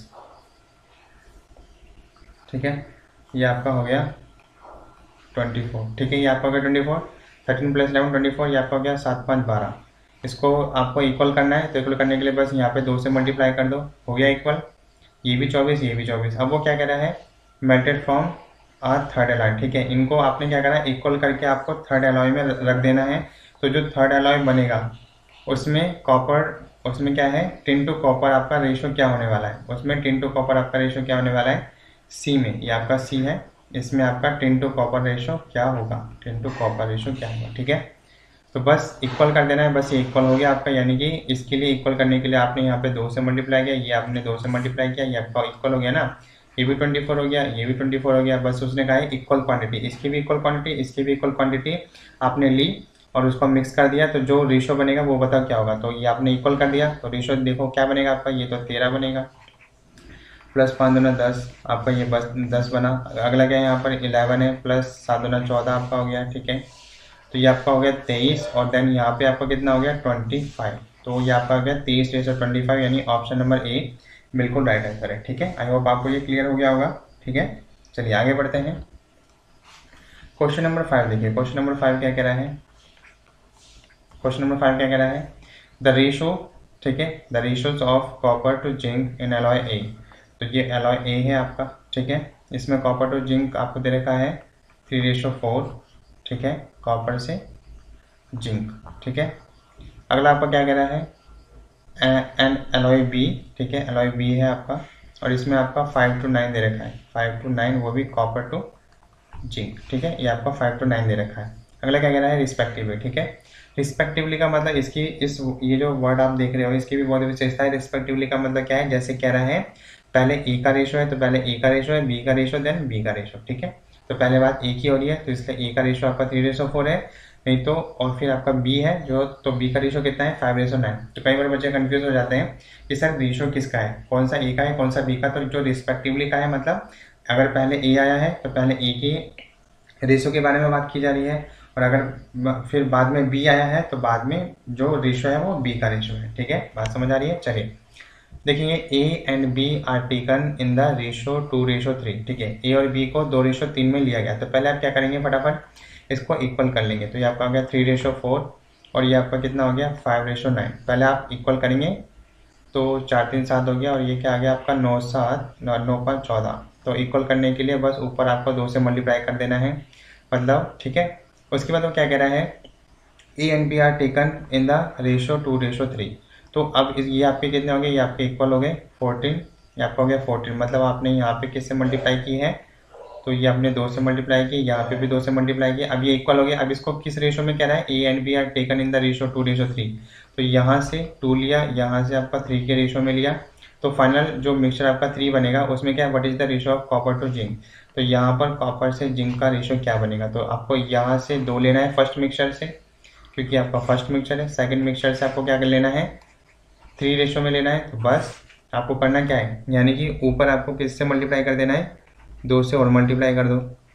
ठीक है, ये आपका हो गया ट्वेंटी फोर। ठीक है, ये आपका हो गया twenty four, thirteen plus eleven twenty four, ये आपका हो गया सात पाँच बारह। इसको आपको इक्वल करना है, तो इक्वल करने के लिए बस यहाँ पे दो से मल्टीप्लाई कर दो, हो गया इक्वल। ये भी चौबीस, ये भी चौबीस। अब वो क्या कह रहा है, melted from a third alloy. ठीक है, इनको आपने क्या करना है, इक्वल करके आपको थर्ड एलॉय में रख देना है। तो जो थर्ड एलॉय बनेगा उसमें कॉपर, उसमें क्या है, टिन टू कॉपर आपका रेशो क्या होने वाला है, उसमें टिन टू कॉपर आपका रेशो क्या होने वाला है, सी में, ये आपका सी है, इसमें आपका टिन टू कॉपर रेशो क्या होगा, टिन टू कॉपर रेशो क्या होगा। ठीक है, तो बस इक्वल कर देना है, बस ये इक्वल हो गया आपका, यानी कि इसके लिए इक्वल करने के लिए आपने यहाँ पे दो से मल्टीप्लाई किया, ये आपने दो से मल्टीप्लाई किया, ये आपका इक्वल हो गया ना, ये भी ट्वेंटी फोर हो गया, ये भी ट्वेंटी फोर हो गया। बस उसने कहा है इक्वल क्वांटिटी, इसकी भी इक्वल क्वांटिटी, इसकी भी इक्वल क्वांटिटी आपने ली और उसको मिक्स कर दिया, तो जो रेशो बनेगा वो बताओ क्या होगा। तो ये आपने इक्वल कर दिया तो रेशो देखो क्या बनेगा आपका, ये तो तेरह बनेगा, प्लस पाँच दूना दस, आपका ये बस दस बना। अगला क्या है, यहाँ पर इलेवन है, प्लस सात दूना चौदह आपका हो गया। ठीक है, तो ये आपका हो गया तेईस, और देन यहाँ पे आपका कितना हो गया ट्वेंटी फाइव, तो ये आपका हो गया तेईस रेशो ट्वेंटी फाइव, यानी ऑप्शन नंबर ए बिल्कुल राइट आंसर है। ठीक है, आई होप आपको ये क्लियर हो गया होगा। ठीक है, चलिए आगे बढ़ते हैं। क्वेश्चन नंबर फाइव देखिए, क्वेश्चन नंबर फाइव क्या कह रहा है, क्वेश्चन नंबर फाइव क्या कह रहा है, द रेशो, ठीक है, the ratios of copper to zinc in alloy A. तो ये एलॉय ए है आपका। ठीक है, इसमें कॉपर टू जिंक आपको दे रखा है थ्री रेशो फोर। ठीक है, कॉपर से जिंक। ठीक है, अगला आपका क्या कह रहा है, एंड एलॉय बी। ठीक है, एलॉय बी है आपका, और इसमें आपका फाइव टू नाइन दे रखा है, फाइव टू नाइन, वो भी कॉपर टू जिंक। ठीक है, ये आपका फाइव टू नाइन दे रखा है। अगला क्या कह रहा है, रिस्पेक्टिवली। ठीक है, रिस्पेक्टिवली का मतलब इसकी इस ये जो वर्ड आप देख रहे हो इसकी भी बहुत विशेषता है। रिस्पेक्टिवली का मतलब क्या है, जैसे कह रहा है पहले ए का रेशो है तो पहले ए का रेशो है, बी का रेशो देन बी का रेशो, ठीक है। तो पहले बात ए की हो रही है तो इसलिए ए का रेशो आपका थ्री रेशो फोर है, नहीं तो और फिर आपका बी है जो, तो बी का रेशो कितना है फाइव रेशो नाइन। तो कई बार बच्चे कंफ्यूज हो जाते हैं कि सर रेशो किसका है, कौन सा ए का है कौन सा बी का। तो जो रिस्पेक्टिवली का है मतलब अगर पहले ए आया है तो पहले ए की रेशो के बारे में बात की जा रही है, और अगर फिर बाद में बी आया है तो बाद में जो रेशो है वो बी का रेशो है, ठीक है। बात समझ आ रही है। चलिए देखिए A and B are taken in the ratio two ratio three, ठीक है। ए और बी को दो रेशो तीन में लिया गया, तो पहले आप क्या करेंगे फटाफट इसको इक्वल कर लेंगे। तो ये आपका आ गया थ्री रेशो फोर और ये आपका कितना हो गया फाइव रेशो नाइन। पहले आप इक्वल करेंगे तो चार तीन सात हो गया और ये क्या आ गया आपका नौ सात नौ पाँच चौदह। तो इक्वल करने के लिए बस ऊपर आपको दो से मल्टीप्लाई कर देना है मतलब, ठीक है। उसके बाद वो क्या कह रहा है A and B are taken in the ratio two ratio three. तो अब इस ये आपके कितने हो गए, ये आपके इक्वल हो गए फोर्टीन, ये आपका हो गया फोर्टीन। मतलब आपने यहाँ पे किससे मल्टीप्लाई की है, तो ये आपने दो से मल्टीप्लाई की, यहाँ पे भी दो से मल्टीप्लाई की। अब ये इक्वल हो गया। अब इसको किस रेशो में कह रहा है, A and B are taken in the ratio two ratio three. तो यहाँ से टू लिया, यहाँ से आपका थ्री के रेशो में लिया, तो फाइनल जो मिक्सचर आपका थ्री बनेगा उसमें क्या what is the ratio of copper to zinc. तो यहाँ पर कॉपर से जिंक का रेशो क्या बनेगा, तो आपको यहाँ से दो लेना है फर्स्ट मिक्सचर से, क्योंकि आपका फर्स्ट मिक्सचर है। सेकंड मिक्सचर से आपको क्या कर लेना है, थ्री रेशो में लेना है। तो बस आपको करना क्या है, यानी कि ऊपर आपको किससे मल्टीप्लाई कर देना है, दो से और मल्टीप्लाई कर दो।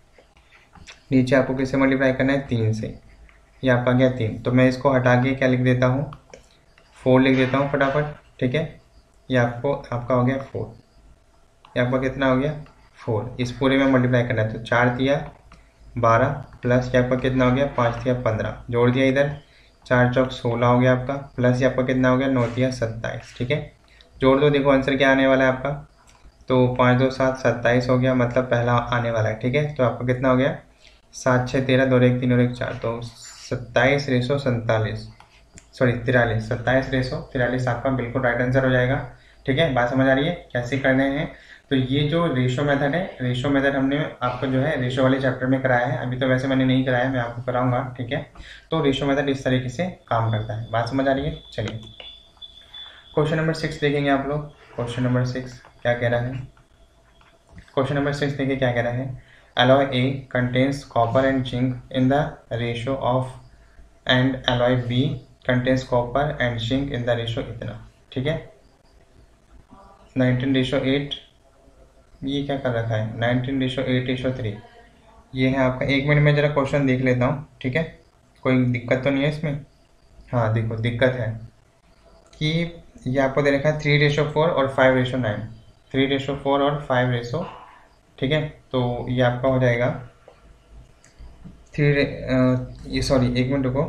नीचे आपको किससे मल्टीप्लाई करना है, तीन से। ये आपका गया तीन। तो मैं इसको हटा के क्या लिख देता हूँ, फोर लिख देता हूँ फटाफट, ठीक है। ये आपको आपका हो गया फोर, ये आपका कितना हो गया फोर। इस पूरे में मल्टीप्लाई करना है तो चार दिया बारह प्लस ये आपका कितना हो गया पाँच दिया पंद्रह, जोड़ दिया इधर, चार चौक सोलह हो गया आपका, प्लस ये आपका कितना हो गया नौ दिया सत्ताईस, ठीक है। जोड़ दो, देखो आंसर क्या आने वाला है आपका, तो पाँच दो सात सत्ताईस हो गया, मतलब पहला आने वाला है, ठीक है। तो आपका कितना हो गया सात छः तेरह दो एक तीन और एक चार, तो सत्ताईस रेसो सैंतालीस सॉरी तिरालीस सत्ताईस रेसो तिरालीस आपका बिल्कुल राइट आंसर हो जाएगा, ठीक है। बात समझ आ रही है कैसे करने हैं। तो ये जो रेशो मेथड है, रेशो मेथड हमने आपको जो है रेशो वाले चैप्टर में कराया है, अभी तो वैसे मैंने नहीं कराया, मैं आपको कराऊंगा, ठीक है। तो रेशो मेथड इस तरीके से काम करता है। बात समझ आ रही है। चलिए क्वेश्चन नंबर सिक्स देखेंगे आप लोग। क्वेश्चन नंबर सिक्स क्या कह रहा है, क्वेश्चन नंबर सिक्स देखिए क्या कह रहा है। alloy A contains copper and zinc in the ratio of and alloy B contains copper and zinc in the ratio इतना, ठीक है। नाइनटीन रेशो एट, ये क्या कर रखा है nineteen ratio eight ratio three, ये है आपका। एक मिनट में जरा क्वेश्चन देख लेता हूँ, ठीक है। कोई दिक्कत तो नहीं है इसमें, हाँ देखो दिक्कत है कि ये आपको दे रखा है थ्री रेशो फोर और five ratio nine, three ratio four और फाइव रेशो, ठीक है। तो ये आपका हो जाएगा थ्री ये सॉरी एक मिनट रुको,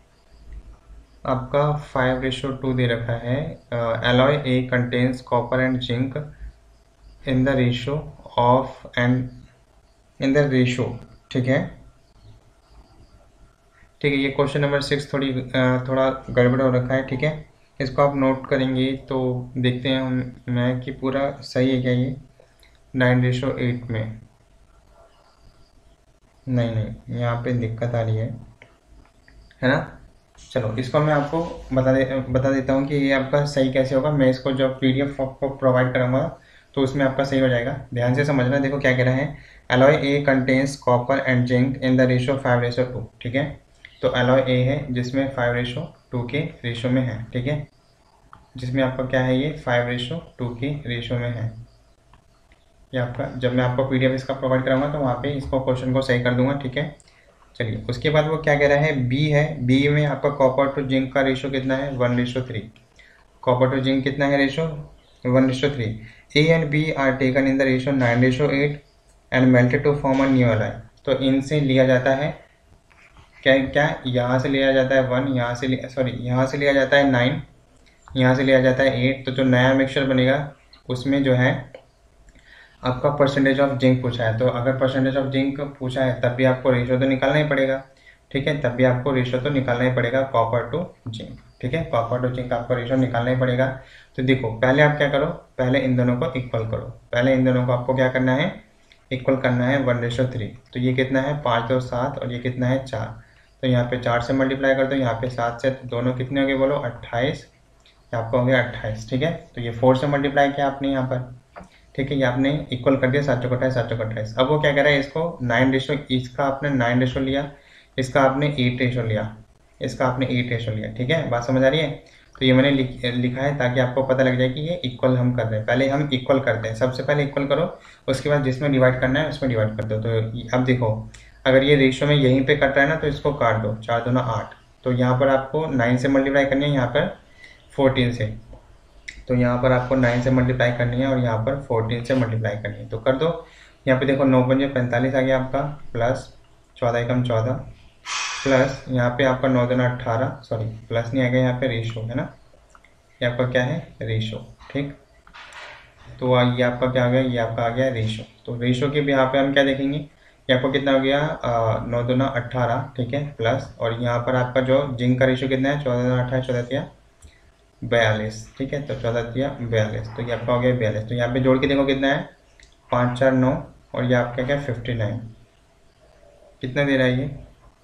आपका फाइव रेशो टू दे रखा है। Alloy A contains copper and zinc in the ratio of and in the ratio, ठीक है ठीक है। ये क्वेश्चन नंबर सिक्स थोड़ी uh, थोड़ा गड़बड़ हो रखा है, ठीक है। इसको आप नोट करेंगे तो देखते हैं हम मैं कि पूरा सही है क्या। ये नाइन रेशो एट में नहीं नहीं यहाँ पे दिक्कत आ रही है, है ना। चलो इसको मैं आपको बता दे बता देता हूँ कि ये आपका सही कैसे होगा। मैं इसको जब पीडीएफ आपको प्रोवाइड करूँगा तो उसमें आपका सही हो जाएगा। ध्यान से समझना, देखो क्या कह रहा है। Alloy A contains copper and zinc in the ratio five ratio two, ठीक है। तो एलॉय ए है जिसमें फाइव रेशो टू के रेशो में है, ठीक है, जिसमें आपका क्या है ये फाइव रेशो टू के रेशो में है। ये आपका जब मैं आपको पीडीएफ इसका प्रोवाइड कराऊंगा तो वहाँ पे इसको क्वेश्चन को सही कर दूंगा, ठीक है। चलिए उसके बाद वो क्या कह रहा है, बी है, बी में आपका कॉपर टू जिंक का रेशो कितना है one ratio three, copper to zinc कितना है ratio one ratio three. A and B are taken in the ratio nine ratio eight and melted to form a new alloy. तो इनसे लिया जाता है क्या क्या यहाँ से लिया जाता है वन, यहाँ से सॉरी यहाँ से लिया जाता है नाइन, यहाँ से लिया जाता है एट। तो जो नया मिक्सचर बनेगा उसमें जो है आपका परसेंटेज ऑफ जिंक पूछा है। तो अगर परसेंटेज ऑफ जिंक पूछा है तब भी आपको रेशो तो निकालना ही पड़ेगा, ठीक है। तब भी आपको रेशो तो निकालना ही पड़ेगा कॉपर टू जिंक, ठीक है। कॉपर टू जिंक आपको रेशो निकालना ही पड़ेगा। तो देखो पहले आप क्या करो, पहले इन दोनों को इक्वल करो। पहले इन दोनों को आपको क्या करना है, इक्वल करना है वन रेशो थ्री। तो ये कितना है पाँच दो सात और ये कितना है चार, तो यहाँ पे चार से मल्टीप्लाई कर दो, यहाँ पे सात से, तो दोनों कितने हो गए बोलो, अट्ठाईस, आपका हो गया अट्ठाईस। ठीक है, तो ये फोर से मल्टीप्लाई किया आपने यहाँ पर। ठीक है, ये आपने इक्वल कर दिया सात चौक अट्ठाईस, सात चौक अट्ठाईस। अब वो क्या कह रहा है, इसको नाइन रेशो, इसका आपने नाइन रेशो लिया, इसका आपने एट रेशो लिया, इसका आपने एट रेशो लिया। ठीक है, बात समझ आ रही है। तो ये मैंने लिख, लिखा है ताकि आपको पता लग जाए कि ये इक्वल हम कर रहे हैं। पहले हम इक्वल करते हैं, सबसे पहले इक्वल करो, उसके बाद जिसमें डिवाइड करना है उसमें डिवाइड कर दो। तो अब देखो, अगर ये रेशो में यहीं पे कट रहा है ना, तो इसको काट दो, चार दूना आठ। तो यहाँ पर आपको नाइन से मल्टीप्लाई करनी है, यहाँ पर फोर्टीन से। तो यहाँ पर आपको नाइन से मल्टीप्लाई करनी है और यहाँ पर फोर्टीन से मल्टीप्लाई करनी है, तो कर दो। यहाँ पे देखो नौ पंजे पैंतालीस आ गया आपका, प्लस चौदह एकम चौदह, प्लस यहाँ पे आपका नौ दूना अट्ठारह, सॉरी प्लस नहीं आएगा, यहाँ पे रेशो है ना, ये आपका क्या है, रेशो। ठीक, तो ये आपका क्या आ गया, ये आपका आ गया रेशो। तो रेशो के भी यहाँ पे हम क्या देखेंगे, ये आपको कितना हो गया, नौ दूना अट्ठारह, ठीक है, प्लस, और यहाँ पर आपका जो जिंक का रेशो कितना है, चौदह दूना अट्ठाईस, चौदह तिया बयालीस। ठीक है, तो चौदह तिया बयालीस, तो ये आपका हो गया बयालीस। तो यहाँ पे जोड़ के देखो कितना है, पाँच चार नौ, और ये आपका क्या फिफ्टी नाइन, कितना दे रहा है ये,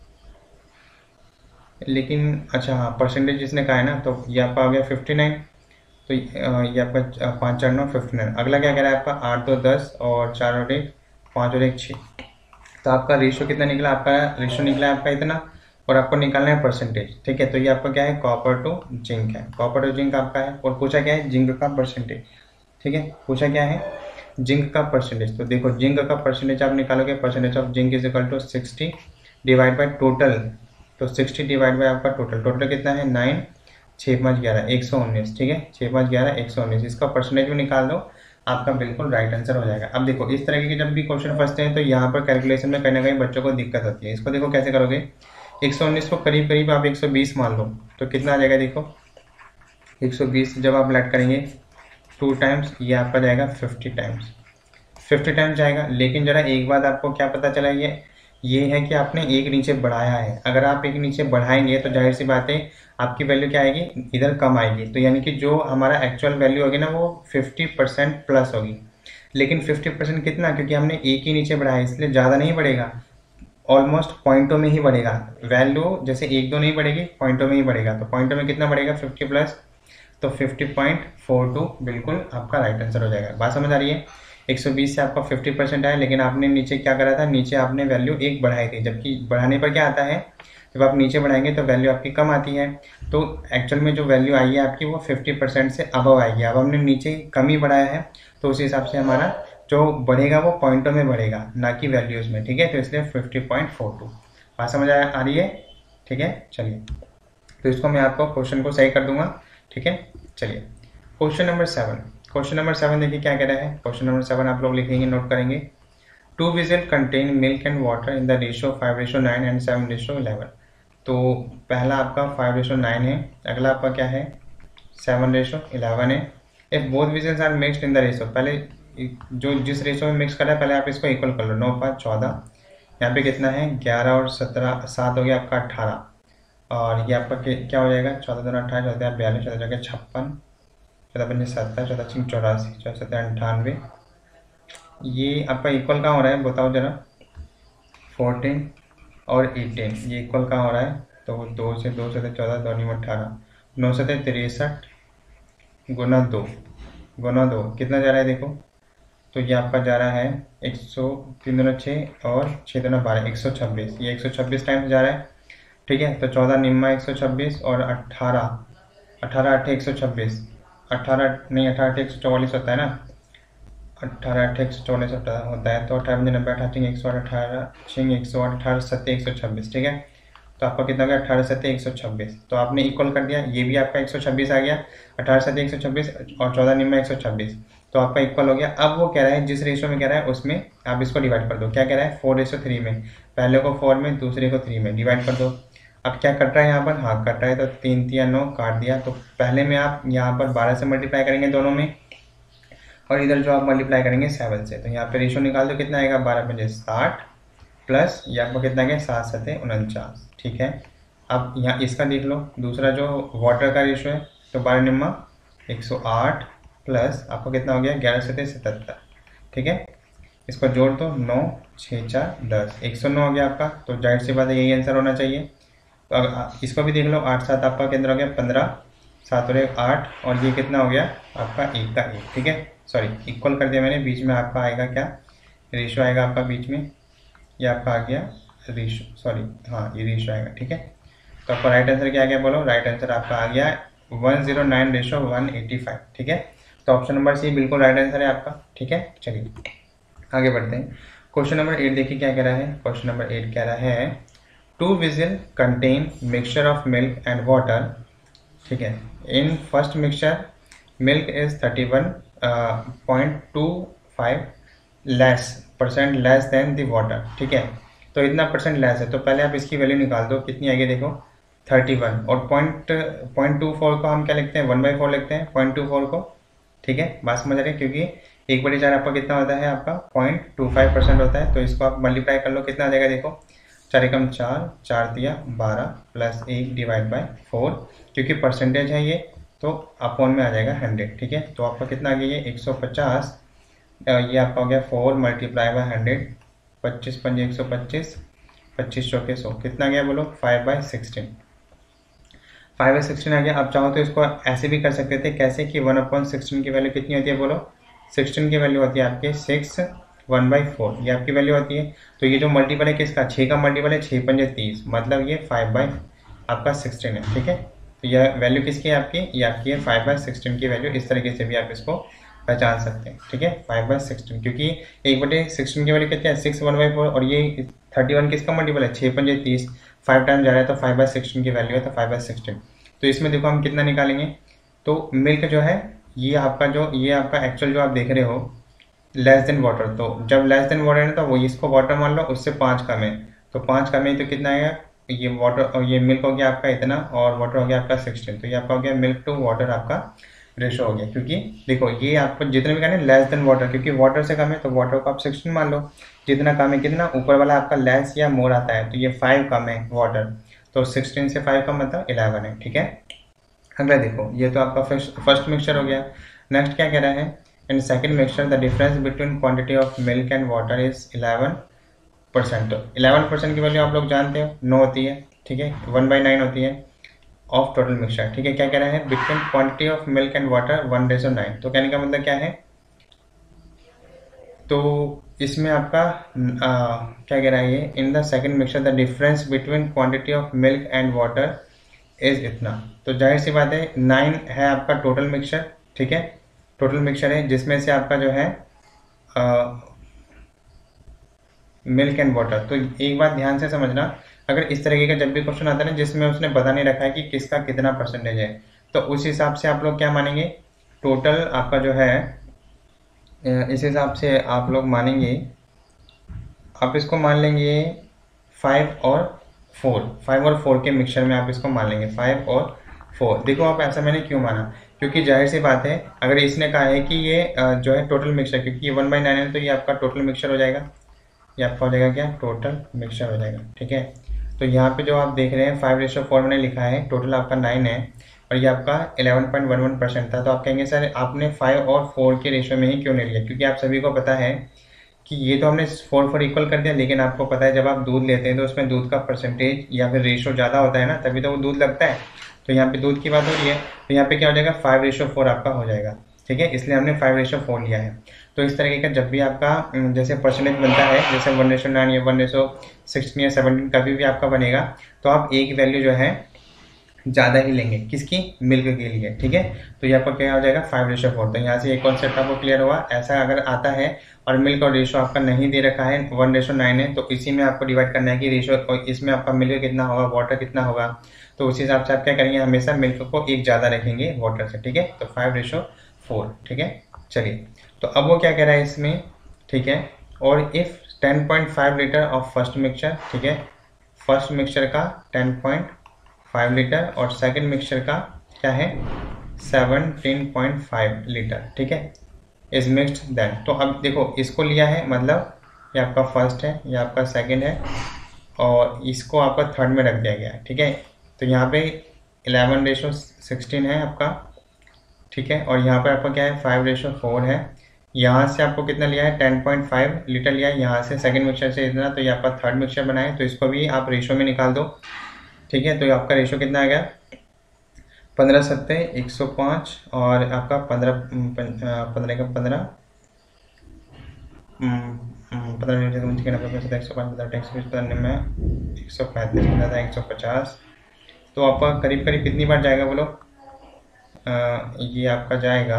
लेकिन अच्छा हाँ परसेंटेज जिसने कहा है ना, तो ये आपका आ गया फिफ्टी नाइन। तो ये आपका पाँच चार नौ फिफ्टी नाइन। अगला क्या कह रहा है आपका, आठ दो दस और चार और एक पाँच और एक छः। तो आपका रेशो कितना निकला, आपका रेशो निकला है आपका इतना, और आपको निकालना है परसेंटेज। ठीक है, तो ये आपका क्या है, कॉपर टू जिंक है, कॉपर टू जिंक आपका है, और पूछा क्या है, जिंक का परसेंटेज। ठीक है, पूछा क्या है, जिंक का परसेंटेज। तो देखो जिंक का परसेंटेज आप निकालोगे, percentage of zinc is equal to sixty divide by total. तो सिक्सटी डिवाइड बाई आपका टोटल, टोटल कितना है नाइन, छः पाँच ग्यारह, एक सौ उन्नीस। ठीक है, छः पाँच ग्यारह, एक सौ उन्नीस, इसका परसेंटेज भी निकाल दो, आपका बिल्कुल राइट आंसर हो जाएगा। अब देखो इस तरह के जब भी क्वेश्चन फंसते हैं तो यहाँ पर कैलकुलेशन में कहीं ना कहीं बच्चों को दिक्कत होती है। इसको देखो कैसे करोगे, एक सौ उन्नीस को करीब करीब आप एक सौ बीस मान लो, तो कितना आ जाएगा, देखो एक सौ बीस जब आप ऐड करेंगे टू टाइम्स, ये आपका जाएगा फिफ्टी टाइम्स, फिफ्टी टाइम्स जाएगा। लेकिन जरा एक बात आपको क्या पता चला, ये ये है कि आपने एक नीचे बढ़ाया है। अगर आप एक नीचे बढ़ाएंगे तो जाहिर सी बात है आपकी वैल्यू क्या आएगी, इधर कम आएगी। तो यानी कि जो हमारा एक्चुअल वैल्यू होगी ना, वो फिफ्टी परसेंट प्लस होगी। लेकिन फिफ्टी परसेंट कितना, क्योंकि हमने एक ही नीचे बढ़ाया इसलिए ज़्यादा नहीं बढ़ेगा, ऑलमोस्ट पॉइंटों में ही बढ़ेगा। वैल्यू जैसे एक दो नहीं बढ़ेगी, पॉइंटों में ही बढ़ेगा। तो पॉइंटों में कितना बढ़ेगा, फिफ्टी प्लस, तो फिफ्टी पॉइंट फोर टू बिल्कुल आपका राइट आंसर हो जाएगा। बात समझ आ रही है। एक सौ बीस से आपका फिफ्टी परसेंट आया, लेकिन आपने नीचे क्या करा था, नीचे आपने वैल्यू एक बढ़ाई थी, जबकि बढ़ाने पर क्या आता है, जब आप नीचे बढ़ाएंगे तो वैल्यू आपकी कम आती है। तो एक्चुअल में जो वैल्यू आई है आपकी वो फिफ्टी परसेंट से अबव आएगी। अब हमने नीचे कम ही बढ़ाया है, तो उस हिसाब से हमारा जो बढ़ेगा वो पॉइंटों में बढ़ेगा, ना कि वैल्यूज़ में। ठीक है, तो इसलिए फिफ्टी पॉइंट फोर टू। बात समझ आ आ रही है। ठीक है, चलिए तो इसको मैं आपको क्वेश्चन को सही कर दूंगा। ठीक है, चलिए question number seven. Question number seven देखिए क्या कह रहा है। क्वेश्चन नंबर सेवन आप लोग लिखेंगे, नोट करेंगे। Two vessel contain milk and water in the ratio five ratio nine and seven ratio eleven. तो पहला आपका फाइव रेशियो नाइन है, अगला आपका क्या है, सेवन रेशियो इलेवन है। If both vessels are mixed in the ratio, पहले जो जिस रेशियो में मिक्स करा है पहले आप इसको इक्वल कर लो। नौ पाँच चौदह, यहाँ पे कितना है ग्यारह और सत्रह, सात हो गया आपका अट्ठारह, और ये आपका क्या हो जाएगा, चौदह दो अट्ठाईस, चौदह बयालीस, चौदह जगह छप्पन, चौदह पंजे सत्तर, चौदह छः चौरासी, चौदह सत्तर अंठानवे। ये आपका इक्वल कहाँ हो रहा है बताओ जरा, फोर्टीन और एटीन, ये इक्वल कहाँ हो रहा है, तो दो से दो सतह चौदह, दो नीम अट्ठारह, नौ सतह तिरसठ गुना दो, गुना दो कितना जा रहा है देखो, तो ये आपका जा रहा है एक सौ तीन दूना छः और छः दूना बारह, एक सौ छब्बीस, ये एक सौ छब्बीस टाइम्स जा रहा है। ठीक है, तो चौदह निम्मा एक सौ छब्बीस और अट्ठारह, अट्ठारह अट्ठे एक सौ छब्बीस, अट्ठारह नहीं अट्ठारह अट्ठे एक सौ चौवालीस होता है ना, अट्ठारह अट्ठे एक सौ चौवालीस होता है। तो अट्ठारह नब्बे अठारह एक सौ आठ, अठारह छिंग एक सौ आठ, अठारह सत्तर एक सौ छब्बीस। ठीक है, तो आपका कितना गया, अठारह सत्तर एक सौ छब्बीस। तो आपने इक्वल कर दिया, ये भी आपका एक सौ छब्बीस आ गया, अठारह सत्तर एक सौ छब्बीस और चौदह निम्मा एक सौ छब्बीस, तो आपका इक्वल हो गया। अब वो कह रहा है जिस रेशो में कह रहा है उसमें आप इसको डिवाइड कर दो। क्या कह रहा है, फोर रेशो थ्री में, पहले को फोर में दूसरे को थ्री में डिवाइड कर दो। अब क्या कट रहा है यहाँ पर, हाँ कट रहा है, तो तीन तिया नौ काट दिया। तो पहले में आप यहाँ पर बारह से मल्टीप्लाई करेंगे दोनों में, और इधर जो आप मल्टीप्लाई करेंगे सेवन से। तो यहाँ पे रेशो निकाल दो, कितना आएगा, बारह पंजे साठ, प्लस यहाँ पर कितना आएगा, सात सत्ते उनचास। ठीक है, अब यहाँ इसका देख लो, दूसरा जो वाटर का रेशो है, तो बारह निम्मा एक सौ आठ, प्लस आपको कितना हो गया, ग्यारह सत्ते सतहत्तर। ठीक है, इसको जोड़ दो, नौ छः चार दस, एक सौ नौ हो गया आपका। तो जाहिर सी बात है यही आंसर होना चाहिए। तो अगर इसको भी देख लो, आठ सात आपका कितना हो गया पंद्रह, सात और एक आठ, और ये कितना हो गया आपका एक का एक, ठीक है, सॉरी इक्वल कर दिया मैंने, बीच में आपका आएगा क्या, रेशो आएगा आपका बीच में, ये आपका आ गया रेशो, सॉरी हाँ ये रेशो आएगा, ठीक है। तो आपका राइट आंसर क्या आ गया बोलो, राइट आंसर आपका आ गया one zero nine ratio one eighty five, ठीक है। तो ऑप्शन नंबर सी बिल्कुल राइट आंसर है आपका, ठीक है। चलिए आगे बढ़ते हैं। क्वेश्चन नंबर एट देखिए क्या कह रहा है। क्वेश्चन नंबर एट कह रहा है two vessel contain mixture of milk and water, ठीक है। In first mixture milk is thirty one point two five less percent less than the water, ठीक है। तो इतना परसेंट लेस है, तो पहले आप इसकी वैल्यू निकाल दो, कितनी आएगी देखो थर्टी वन, और पॉइंट पॉइंट टू फोर को हम क्या लिखते हैं, वन बाई फोर लिखते हैं पॉइंट टू फोर को, ठीक है। बात समझ रहे हैं, क्योंकि एक बटे चार आपका कितना होता है, आपका पॉइंट टू फाइव परसेंट होता है। तो इसको आप मल्टीप्लाई कर लो, कितना आ जाएगा देखो, चार एकम चार, चार दिया बारह, प्लस एक डिवाइड बाई फोर, क्योंकि परसेंटेज है ये तो अपॉन में आ जाएगा हंड्रेड, ठीक है। तो आपका कितना आ गया ये एक सौ पचास, ये आपका हो गया फोर मल्टीप्लाई बाई हंड्रेड, पच्चीस पंजे एक सौ पच्चीस, पच्चीस चौके सौ, कितना गया बोलो five by sixteen, five by sixteen आ गया। आप चाहो तो इसको ऐसे भी कर सकते थे, कैसे कि वन अपॉन सिक्सटीन की वैल्यू कितनी होती है बोलो, सिक्सटीन की वैल्यू होती है आपके सिक्स, वन बाई फोर ये आपकी वैल्यू होती है। तो ये जो मल्टीपल है किसका, छः का मल्टीपल है, छः पंजे तीस, मतलब ये फाइव बाई आपका सिक्सटीन है, ठीक है। तो यह वैल्यू किसकी है आपकी, ये आपकी है फाइव बाई सिक्सटीन की वैल्यू, इस तरीके से भी आप इसको पहचान सकते हैं, ठीक है। फाइव बाई सिक्सटीन, क्योंकि एक बटे सिक्सटीन की वैल्यू कितनी है, सिक्स वन बाई फोर, और ये थर्टी वन किसका मल्टीपल है, छः पंजे तीस, फाइव टाइम जा रहा है तो फाइव बाई सिक्सटीन की वैल्यू है, तो फाइव बाई सिक्सटीन। तो इसमें देखो हम कितना निकालेंगे, तो मिल्क जो है ये आपका जो ये आपका एक्चुअल जो आप देख रहे हो लेस देन वाटर, तो जब लेस देन वाटर है तो वो इसको वाटर मान लो, उससे पाँच कम है, तो पाँच कम है तो कितना आएगा, ये वाटर ये मिल्क हो गया आपका इतना, और वाटर हो गया आपका सिक्सटीन, तो ये आपका हो गया मिल्क टू वाटर आपका रेशो हो गया। क्योंकि देखो ये आपको जितने भी कहना है लेस देन वाटर, क्योंकि वाटर से कम है तो वाटर को आप सिक्सटीन मान लो, जितना कम है कितना, ऊपर वाला आपका लेस या मोर आता है, तो ये फाइव कम है वाटर, तो सिक्सटीन से फाइव कम मतलब इलेवन है, ठीक है। अगला देखो, ये तो आपका फर्स्ट मिक्सचर हो गया। नेक्स्ट क्या कह रहा है, in second mixture the difference between quantity of milk and water is eleven percent. तो इलेवन परसेंट की वैल्यू आप लोग जानते हो नौ होती है, ठीक है, वन बाई नाइन होती है ऑफ टोटल मिक्सचर, ठीक है। क्या कह रहा है, between quantity of milk and water one ratio nine, तो कहने का मतलब क्या है, तो इसमें आपका आ, क्या कह रहा है ये, in the second mixture the difference between quantity of milk and water is इतना। तो जाहिर सी बात है नाइन है आपका टोटल मिक्सचर, ठीक है, टोटल मिक्सचर है, जिसमें से आपका जो है मिल्क एंड वाटर। तो एक बात ध्यान से समझना, अगर इस तरीके का जब भी क्वेश्चन आता है ना जिसमें उसने बता नहीं रखा है कि किसका कितना परसेंटेज है, तो उस हिसाब से आप लोग क्या मानेंगे, टोटल आपका जो है इस हिसाब से आप लोग मानेंगे, आप इसको मान लेंगे फाइव और फोर, फाइव और फोर के मिक्सचर में आप इसको मान लेंगे, फाइव और फोर। देखो आप ऐसा मैंने क्यों माना, क्योंकि जाहिर सी बात है अगर इसने कहा है कि ये जो है टोटल मिक्सचर, क्योंकि ये वन बाई नाइन है तो ये आपका टोटल मिक्सचर हो जाएगा, ये आपका हो जाएगा क्या, टोटल मिक्सचर हो जाएगा, ठीक है। तो यहाँ पे जो आप देख रहे हैं फाइव रेशो फोर मैंने लिखा है, टोटल आपका नाइन है, और ये आपका eleven point one one percent था। तो आप कहेंगे सर आपने फाइव और फोर के रेशो में ही क्यों नहीं लिया, क्योंकि आप सभी को पता है कि ये तो हमने फोर फोर इक्वल कर दिया, लेकिन आपको पता है जब आप दूध लेते हैं तो उसमें दूध का परसेंटेज या फिर रेशो ज़्यादा होता है ना, तभी तो वो दूध लगता है। तो यहाँ पे दूध की बात हो रही है, तो यहाँ पे क्या हो जाएगा, फाइव रेशो फोर आपका हो जाएगा, ठीक है, इसलिए हमने फाइव रेशो फोर लिया है। तो इस तरीके का जब भी आपका जैसे परसेंटेज बनता है, जैसे वन रेशो नाइन या वन रेशो सिक्सटीन या सेवनटीन कभी भी आपका बनेगा, तो आप एक वैल्यू जो है ज़्यादा ही लेंगे, किसकी, मिल्क के लिए, ठीक है। तो ये आपका क्या हो जाएगा, फाइव रेशो फोर। तो यहाँ से एक कॉन्सेप्ट आपको क्लियर हुआ। ऐसा अगर आता है और मिल्क और रेशो आपका नहीं दे रखा है, वन रेशो नाइन है, तो इसी में आपको डिवाइड करना है कि रेशो, इसमें आपका मिल्क कितना होगा, वाटर कितना होगा, तो उस हिसाब से आप क्या करेंगे, हमेशा मिल्क को एक ज़्यादा रखेंगे वाटर से, ठीक है। तो फाइव रेशो फोर, ठीक है। चलिए, तो अब वो क्या कह रहा है इसमें, ठीक है, और if ten point five litre of first mixture, ठीक है, फर्स्ट मिक्सचर का टेन पॉइंट फाइव लीटर और सेकंड मिक्सचर का क्या है सेवनटीन पॉइंट फाइव लीटर, ठीक है, इज मिक्स्ड देन। तो अब देखो इसको लिया है, मतलब ये आपका फर्स्ट है, ये आपका सेकंड है, और इसको आपका थर्ड में रख दिया गया है, ठीक है। तो यहाँ पे इलेवन रेशो सिक्सटीन है आपका, ठीक है, और यहाँ पर आपका क्या है, फाइव रेशो फोर है। यहाँ से आपको कितना लिया है, टेन पॉइंट फाइव लीटर लिया है, यहाँ से सेकंड मिक्सचर से इतना, तो ये आपका थर्ड मिक्सचर बना है, तो इसको भी आप रेशो में निकाल दो, ठीक है। तो आपका रेशो कितना आ गया, पंद्रह सत्ते एक सौ पाँच और आपका पंद्रह पंद्रह का पंद्रह पंद्रह एक सौ पाँच पंद्रह एक सौ बीस पंद्रह में एक सौ पैंतीस पंद्रह एक सौ पचास। तो आपका करीब करीब कितनी बार जाएगा बोलो, ये आपका जाएगा,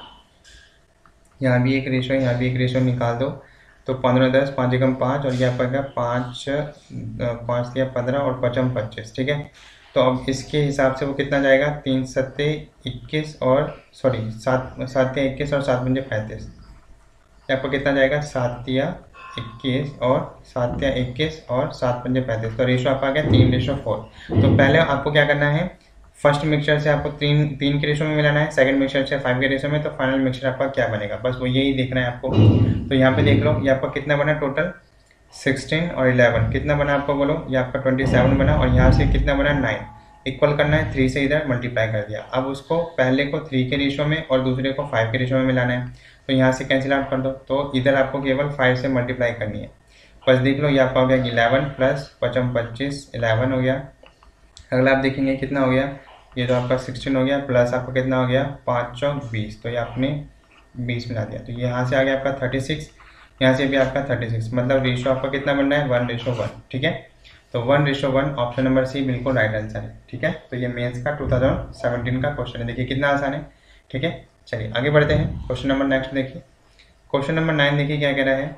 यहाँ भी एक रेशो यहाँ भी एक रेशो निकाल दो, तो पंद्रह दस पाँच एकम पाँच और ये आपका पाँच पाँच दिया पंद्रह और पचम पच्चीस, ठीक है। तो अब इसके हिसाब से वो कितना जाएगा, तीन सत्ते इक्कीस और सॉरी सात सात दिया इक्कीस और सात पंजे पैंतीस, आपको कितना जाएगा, सात दिया इक्कीस और सात दिया इक्कीस और सात पंजे पैंतीस। तो रेशो आपका आ गया तीन रेशो फोर। तो पहले आपको क्या करना है, फर्स्ट मिक्सचर से आपको तीन तीन के रेशो में मिलाना है, सेकंड मिक्सचर से फाइव के रेशो में, तो फाइनल मिक्सचर आपका क्या बनेगा, बस वो यही देखना है आपको। तो यहाँ पे देख लो ये आपका कितना बना टोटल, सिक्सटीन और इलेवन कितना बना आपको बोलो, ये आपका ट्वेंटी सेवन बना और यहाँ से कितना बना, नाइन। इक्वल करना है, थ्री से इधर मल्टीप्लाई कर दिया। अब उसको पहले को थ्री के रेशो में और दूसरे को फाइव के रेशो में मिलाना है, तो यहाँ से कैंसिल आउट कर दो। तो इधर आपको केवल फाइव से मल्टीप्लाई करनी है, बस देख लो ये आपका हो गया इलेवन प्लस पचम पच्चीस, इलेवन हो गया। अगला आप देखेंगे कितना हो गया, ये तो आपका सिक्सटीन हो गया प्लस आपका कितना हो गया, पाँच चौक बीस, तो ये आपने बीस मिला दिया। तो ये यहाँ से आ गया आपका थर्टी सिक्स, यहाँ से भी आपका थर्टी सिक्स, मतलब रेशो आपका कितना बन रहा है, वन रेशो वन, ठीक है। तो one ratio one option number C बिल्कुल राइट आंसर है, ठीक है। तो ये मेंस का टू थाउजेंड सेवेंटीन का क्वेश्चन है, देखिए कितना आसान है, ठीक है। चलिए आगे बढ़ते हैं, क्वेश्चन नंबर नेक्स्ट देखिए। क्वेश्चन नंबर नाइन देखिए क्या कह रहा है,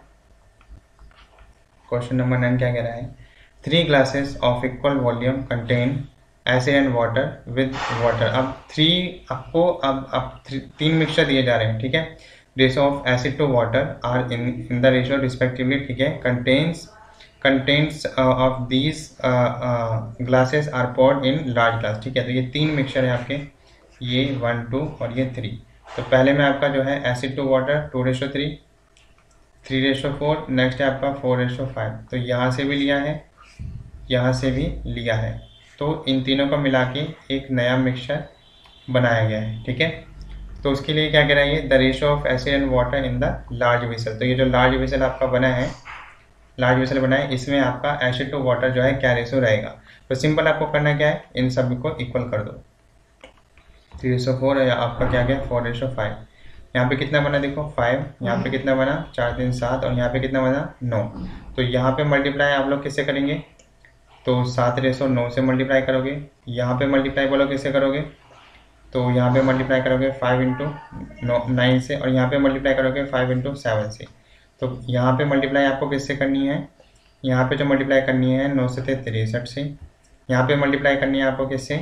क्वेश्चन नंबर नाइन क्या कह रहा है, three glasses of equal volume contain acid and water with water. अब थ्री आपको अब अब तीन मिक्सचर दिए जा रहे हैं, ठीक है। Ratio of acid to water are in in the ratio respectively, ठीक है। Contains contents of these glasses are poured in large glass, ठीक है। तो ये तीन मिक्सचर है आपके, ये वन टू और ये थ्री। तो पहले में आपका जो है acid to water two ratio three, three ratio four, next है आपका फोर रेशो फाइव। तो यहाँ से भी लिया है, यहाँ से भी लिया है, तो इन तीनों को मिला के एक नया मिक्सचर बनाया गया है, ठीक है। तो उसके लिए क्या कह रहा है, ये the ratio of acid and water in the large vessel. तो ये जो लार्ज वेसल आपका बना है, लार्ज वेसल बना है, इसमें आपका एसिड टू वाटर जो है क्या रेशो रहेगा। तो सिंपल आपको करना क्या है, इन सभी को इक्वल कर दो, थ्री रेशो फोर या आपका क्या गया फोर रेशो फाइव। यहाँ पे कितना बना देखो फाइव, यहाँ पे कितना बना चार तीन सात और यहाँ पे कितना बना नौ। तो यहाँ पे मल्टीप्लाई आप लोग किससे करेंगे, तो सात रेशो नौ से मल्टीप्लाई करोगे। यहाँ पे मल्टीप्लाई बोलो किससे करोगे, तो यहाँ पे मल्टीप्लाई करोगे फाइव इंटू नौ नाइन से, और यहाँ पे मल्टीप्लाई करोगे फाइव इंटू सेवन से। तो यहाँ पे मल्टीप्लाई आपको किससे करनी है, यहाँ पे जो मल्टीप्लाई करनी है नौ से तिरसठ से, यहाँ पे मल्टीप्लाई करनी है आपको किससे,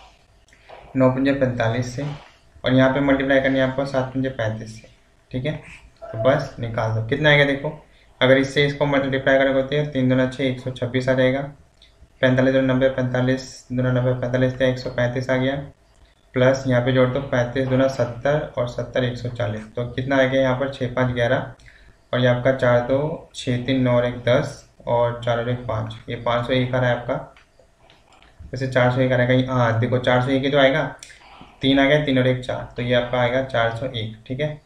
नौ पंजे पैंतालीस से, और यहाँ पे मल्टीप्लाई करनी है आपको सात पंजे पैंतीस से, ठीक है। तो बस निकाल दो कितना आएगा देखो, अगर इससे इसको मल्टीप्लाई करोगे होते हैं तीन दूना छः एक सौ छब्बीस आ जाएगा, पैंतालीस दो नब्बे पैंतालीस दूना नब्बे पैंतालीस एक सौ पैंतीस आ गया, प्लस यहाँ पे जोड़ दो पैंतीस दूना सत्तर और सत्तर एक सौ चालीस। तो कितना आ गया यहाँ पर छः पाँच ग्यारह, और ये आपका चार दो छः तीन नौ और एक दस और चार और एक पाँच, ये पाँच सौ एक आ रहा है आपका। वैसे चार सौ एक आ रहेगा, हाँ देखो चार सौ एक ही तो आएगा, तीन आ गया तीन और एक चार, तो ये आपका आएगा चार सौ एक, ठीक है।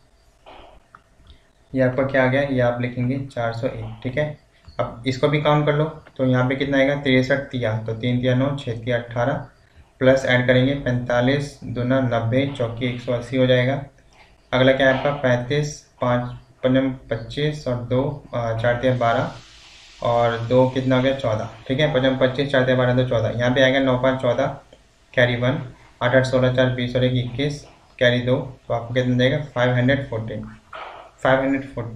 ये आपका क्या आ गया, ये आप लिखेंगे चार सौ एक, ठीक है। अब इसको भी काउंट कर लो, तो यहाँ पे कितना आएगा तिरसठ तिया, तो तीन तिया नौ छः तिया अट्ठारह, प्लस ऐड करेंगे पैंतालीस दूना नब्बे चौकी एक सौ अस्सी हो जाएगा। अगला क्या है आपका पैंतीस पाँच पंजम पच्चीस और दो चार तिया बारह और दो कितना हो गया चौदह, ठीक है। पंजम पच्चीस चार तिया बारह दो चौदह, यहाँ पे आएगा नौ पाँच चौदह कैरी वन, आठ आठ सोलह चार बीस और एक इक्कीस कैरी दो, तो आपको कितना जाएगा five hundred fourteen, five hundred fourteen,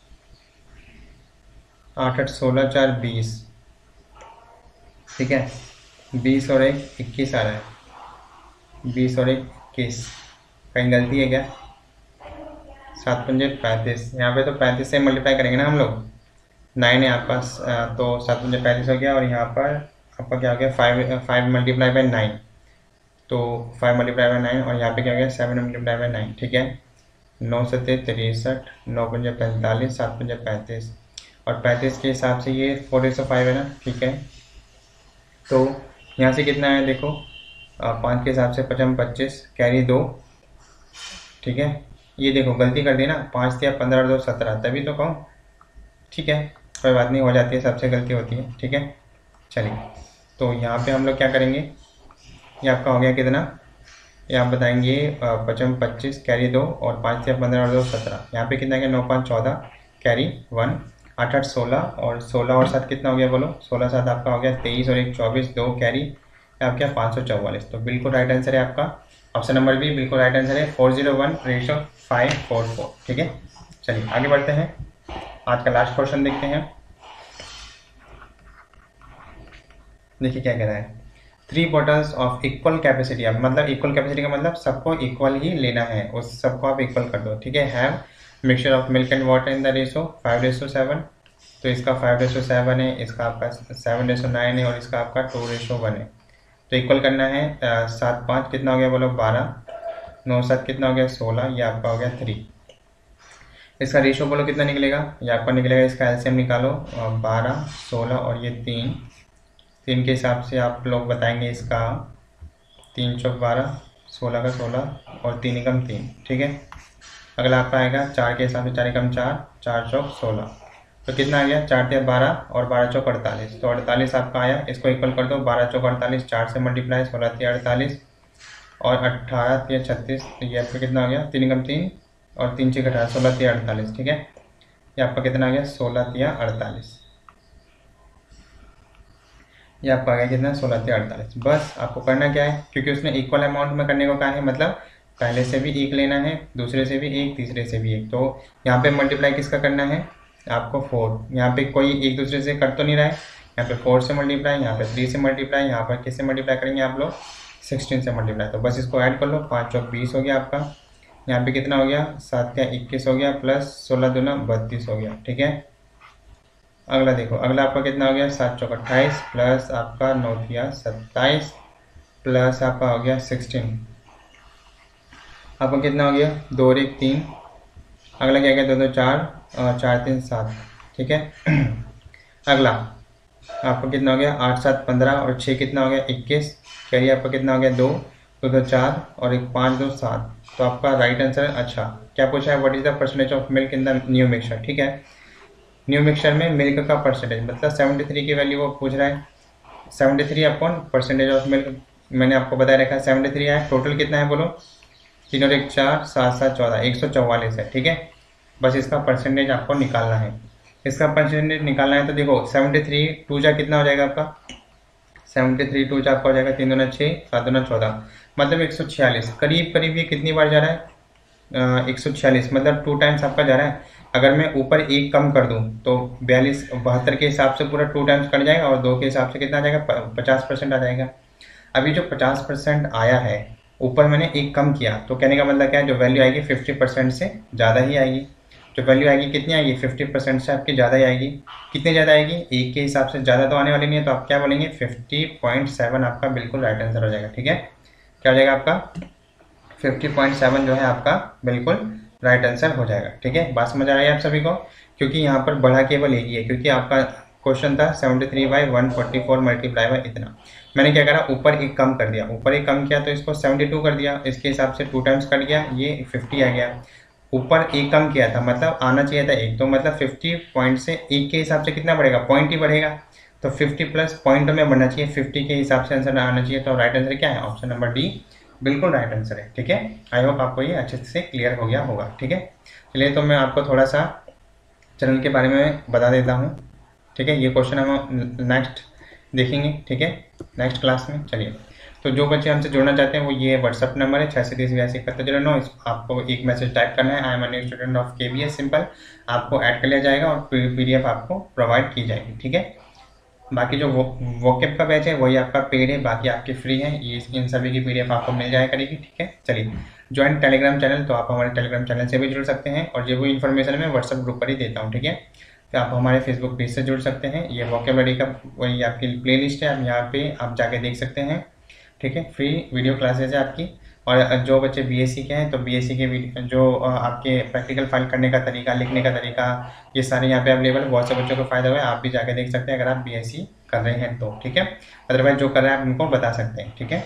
आठ आठ सोलह चार बीस, ठीक है, बीस और एक इक्कीस आ रहा है, बीस और एक इक्कीस, कहीं गलती है क्या, सात पंजे पैंतीस, यहाँ पे तो पैंतीस से मल्टीप्लाई करेंगे ना हम लोग, नाइन है आपके पास, तो सात पंजे पैंतीस हो गया, और यहाँ पर आपका क्या हो गया five five multiply by nine, तो फाइव मल्टीप्लाई बाई नाइन, और यहाँ पे क्या हो गया सेवन मल्टीप्लाई बाई नाइन, ठीक है। नौ सत्ते तिरसठ, नौ पंजे पैंतालीस, सात पंजे पैंतीस, और पैंतीस के हिसाब से ये फोर सौ फाइव है ना, ठीक है। तो यहाँ से कितना है देखो, पाँच के हिसाब से पचम पच्चीस कैरी दो, ठीक है। ये देखो गलती कर दी ना, पाँच दिया पंद्रह और दो सत्रह, तभी तो कहूँ, ठीक है, कोई बात नहीं, हो जाती है, सबसे गलती होती है, ठीक है। चलिए तो यहाँ पे हम लोग क्या करेंगे, ये आपका हो गया कितना, ये आप बताएंगे पचपन पच्चीस कैरी दो और पाँच से पंद्रह और दो सत्रह, यहाँ पे कितना गया नौ पाँच चौदह कैरी वन, आठ आठ सोलह और सोलह और सात कितना हो गया बोलो, सोलह सात आपका हो गया तेईस और एक चौबीस, दो कैरी आप क्या पाँच सौ चौवालीस। तो बिल्कुल राइट आंसर है आपका ऑप्शन नंबर बी, बिल्कुल राइट आंसर है four zero one ratio five four four. ठीक है, चलिए आगे बढ़ते हैं, आज का लास्ट क्वेश्चन देखते हैं। देखिए क्या कह रहा है, three bottles of equal capacity, अब मतलब इक्वल कैपेसिटी का मतलब सबको इक्वल ही लेना है, उस सबको आप इक्वल कर दो। ठीक है, have mixture of milk and water in the ratio five ratio seven, तो इसका फाइव रेशो सेवन है, इसका आपका सेवन रेशो नाइन है और इसका आपका टू रेशो वन है। तो इक्वल करना है, सात पाँच कितना हो गया बोलो बारह, नौ सात कितना हो गया सोलह, ये आपका हो गया थ्री। इसका रेशो बोलो कितना निकलेगा, ये आपका निकलेगा, इसका एलसीएम निकालो, बारह सोलह और ये तीन, तीन के हिसाब से आप लोग बताएंगे इसका, तीन चौक बारह, सोलह का सोलह और तीन एकम तीन। ठीक है, अगला आपका आएगा चार के हिसाब से, चार एकम चार, चार चौक सोलह, तो कितना आ गया, चार तेरह बारह और बारह चौक अड़तालीस, तो अड़तालीस आपका आया, इसको इक्वल कर दो, बारह चौक अड़तालीस, चार से मल्टीप्लाई, सोलह तीन अड़तालीस और अट्ठारह तीन छत्तीस, तो ये आपका कितना हो गया, तीन एकम तीन और तीन छः अठारह, सोलह तीन अड़तालीस। ठीक है, ये आपका कितना आ गया, सोलह तीन अड़तालीस, ये आपका आ गया कितना, सोलह तीन अड़तालीस। बस आपको करना क्या है, क्योंकि उसने इक्वल अमाउंट में करने को कहा है, मतलब पहले से भी एक लेना है, दूसरे से भी एक, तीसरे से भी एक, तो यहाँ पे मल्टीप्लाई किसका करना है आपको, फोर, यहाँ पे कोई एक दूसरे से कर तो नहीं रहा है, यहाँ पे फोर से मल्टीप्लाई, यहाँ पे थ्री से मल्टीप्लाई, यहाँ पर किससे मल्टीप्लाई करेंगे आप लोग, सिक्सटीन से मल्टीप्लाई, तो बस इसको ऐड कर लो, पाँच चौक बीस हो गया आपका, यहाँ पे कितना हो गया, सात का इक्कीस हो गया प्लस सोलह दूना बत्तीस हो गया। ठीक है, अगला देखो, अगला आपका कितना हो गया, सात चौक अट्ठाईस प्लस आपका नौ थिया सत्ताईस प्लस आपका हो गया सिक्सटीन, आपका कितना हो गया, दो और एक तीन, अगला क्या गया, दो दो चार और चार तीन सात। ठीक है, अगला आपका कितना हो गया, आठ सात पंद्रह और छः कितना हो गया, इक्कीस, कैरी आपका कितना हो गया, दो, दो दो चार और एक पाँच दो सात, तो आपका राइट आंसर है। अच्छा, क्या पूछा है, what is the percentage of milk in the new mixture. ठीक है, न्यू मिक्सचर में मिल्क का परसेंटेज, मतलब सेवेंटी थ्री की वैल्यू वो पूछ रहा है, seventy three upon percentage of milk, मैंने आपको बताया रखा है सेवेंटी थ्री है, टोटल कितना है बोलो, तीन और एक चार, सात सात चौदह, एक सौ चौवालीस है। ठीक है, बस इसका परसेंटेज आपको निकालना है, इसका परसेंटेज निकालना है, तो देखो सेवेंटी थ्री टू जा कितना हो जाएगा आपका, सेवेंटी थ्री टू जा आपका हो जाएगा तीन दूना छः, सात दूना चौदह, मतलब एक सौ छियालीस, करीब करीब ये कितनी बार जा रहा है, एक सौ छियालीस, मतलब टू टाइम्स आपका जा रहा है। अगर मैं ऊपर एक कम कर दूं तो बयालीस बहत्तर के हिसाब से पूरा टू टाइम्स कट जाएगा और दो के हिसाब से कितना आ जाएगा, पचास परसेंट आ जाएगा। अभी जो पचास परसेंट आया है, ऊपर मैंने एक कम किया, तो कहने का मतलब क्या है, जो वैल्यू आएगी फिफ्टी परसेंट से ज़्यादा ही आएगी, जो वैल्यू आएगी कितनी आएगी, फिफ्टी परसेंट से आपकी ज़्यादा ही आएगी। कितनी ज़्यादा आएगी, एक के हिसाब से ज़्यादा तो आने वाली नहीं है, तो आप क्या बोलेंगे, फिफ्टी पॉइंट सेवन आपका बिल्कुल राइट आंसर हो जाएगा। ठीक है, क्या हो जाएगा आपका, फिफ्टी पॉइंट सेवन जो है आपका बिल्कुल राइट आंसर हो जाएगा। ठीक है, बात समझ आ रही है आप सभी को, क्योंकि यहाँ पर बढ़ा केवल एक ही है, क्योंकि आपका क्वेश्चन था seventy three by one forty four multiply by इतना, मैंने क्या करा, ऊपर एक कम कर दिया, ऊपर एक कम किया तो इसको सेवेंटी टू कर दिया, इसके हिसाब से टू टाइम्स कट गया, ये फिफ्टी आ गया, ऊपर एक कम किया था, मतलब आना चाहिए था एक, तो मतलब फिफ्टी पॉइंट से एक के हिसाब से कितना बढ़ेगा, पॉइंट ही बढ़ेगा, तो फिफ्टी प्लस पॉइंट में बढ़ना चाहिए, फिफ्टी के हिसाब से आंसर आना चाहिए, तो राइट आंसर क्या है, ऑप्शन नंबर डी बिल्कुल राइट आंसर है। ठीक है, आई होप आपको ये अच्छे से क्लियर हो गया होगा। ठीक है, चलिए तो मैं आपको थोड़ा सा चैनल के बारे में बता देता हूँ। ठीक है, ये क्वेश्चन हम नेक्स्ट देखेंगे। ठीक है, नेक्स्ट क्लास में। चलिए, तो जो बच्चे हमसे जुड़ना चाहते हैं वो ये व्हाट्सअप नंबर है छः सौ तीस बयासी इकहत्तर जीरो नौ, आपको एक मैसेज टाइप करना है, I am a new student of K B S, simple, आपको ऐड कर लिया जाएगा और पी डी एफ आपको प्रोवाइड की जाएगी। ठीक है, बाकी जो वो वोकेब का बैच है वही आपका पेड है, बाकी आपके फ्री है, ये इन सभी की पी डी एफ आपको मिल जाया करेगी। ठीक है, चलिए, ज्वाइन टेलीग्राम चैनल, तो आप हमारे टेलीग्राम चैनल से भी जुड़ सकते हैं, और जो भी इन्फॉर्मेशन मैं व्हाट्सएप ग्रुप पर ही देता हूँ। ठीक है, तो आप हमारे फेसबुक पेज से जुड़ सकते हैं, ये वोकेबलरी का वही आपकी प्ले लिस्ट है, आप यहाँ पे आप जाके देख सकते हैं। ठीक है, फ्री वीडियो क्लासेज है आपकी, और जो बच्चे बीएससी के हैं तो बीएससी के जो आपके प्रैक्टिकल फाइल करने का तरीका, लिखने का तरीका, ये सारे यहाँ पे अवेलेबल है, बहुत से बच्चों को फायदा हुआ है, आप भी जाके देख सकते हैं अगर आप बीएससी कर रहे हैं तो। ठीक है, अदरवाइज जो कर रहे हैं आप उनको बता सकते हैं। ठीक है,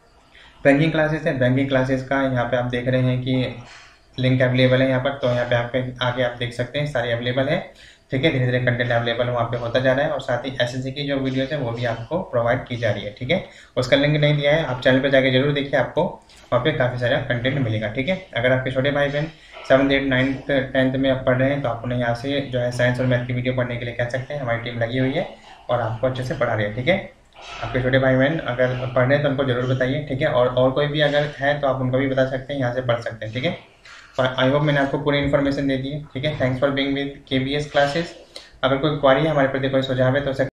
बैंकिंग क्लासेस है, बैंकिंग क्लासेस का यहाँ पे आप देख रहे हैं कि लिंक अवेलेबल है यहाँ पर, तो यहाँ पे आपके आगे आप देख सकते हैं सारे अवेलेबल है। ठीक है। धीरे धीरे कंटेंट अवेलेबल वहाँ पे होता जा रहा है और साथ ही एसएससी की जो वीडियोस है वो भी आपको प्रोवाइड की जा रही है, ठीक है। उसका लिंक नहीं दिया है, आप चैनल पर जाके जरूर देखिए, आपको वहाँ पे काफ़ी सारा कंटेंट मिलेगा, ठीक है। अगर आपके छोटे भाई बहन सेवन्थ एट नाइन्थ टेंथ में आप पढ़ रहे हैं तो आप उन्हें यहाँ से जो है साइंस और मैथ की वीडियो पढ़ने के लिए कह सकते हैं, हमारी टीम लगी हुई है और आपको अच्छे से पढ़ा रही है, ठीक है। आपके छोटे भाई बहन अगर पढ़ रहे हैं तो उनको जरूर बताइए, ठीक है। और और कोई भी अगर है तो आप उनको भी बता सकते हैं, यहाँ से पढ़ सकते हैं, ठीक है। आई होप मैंने आपको पूरी इन्फॉर्मेशन दे दी है, ठीक है। Thanks for being with KBS classes. अगर कोई क्वारी है हमारे प्रति, कोई सुझाव है तो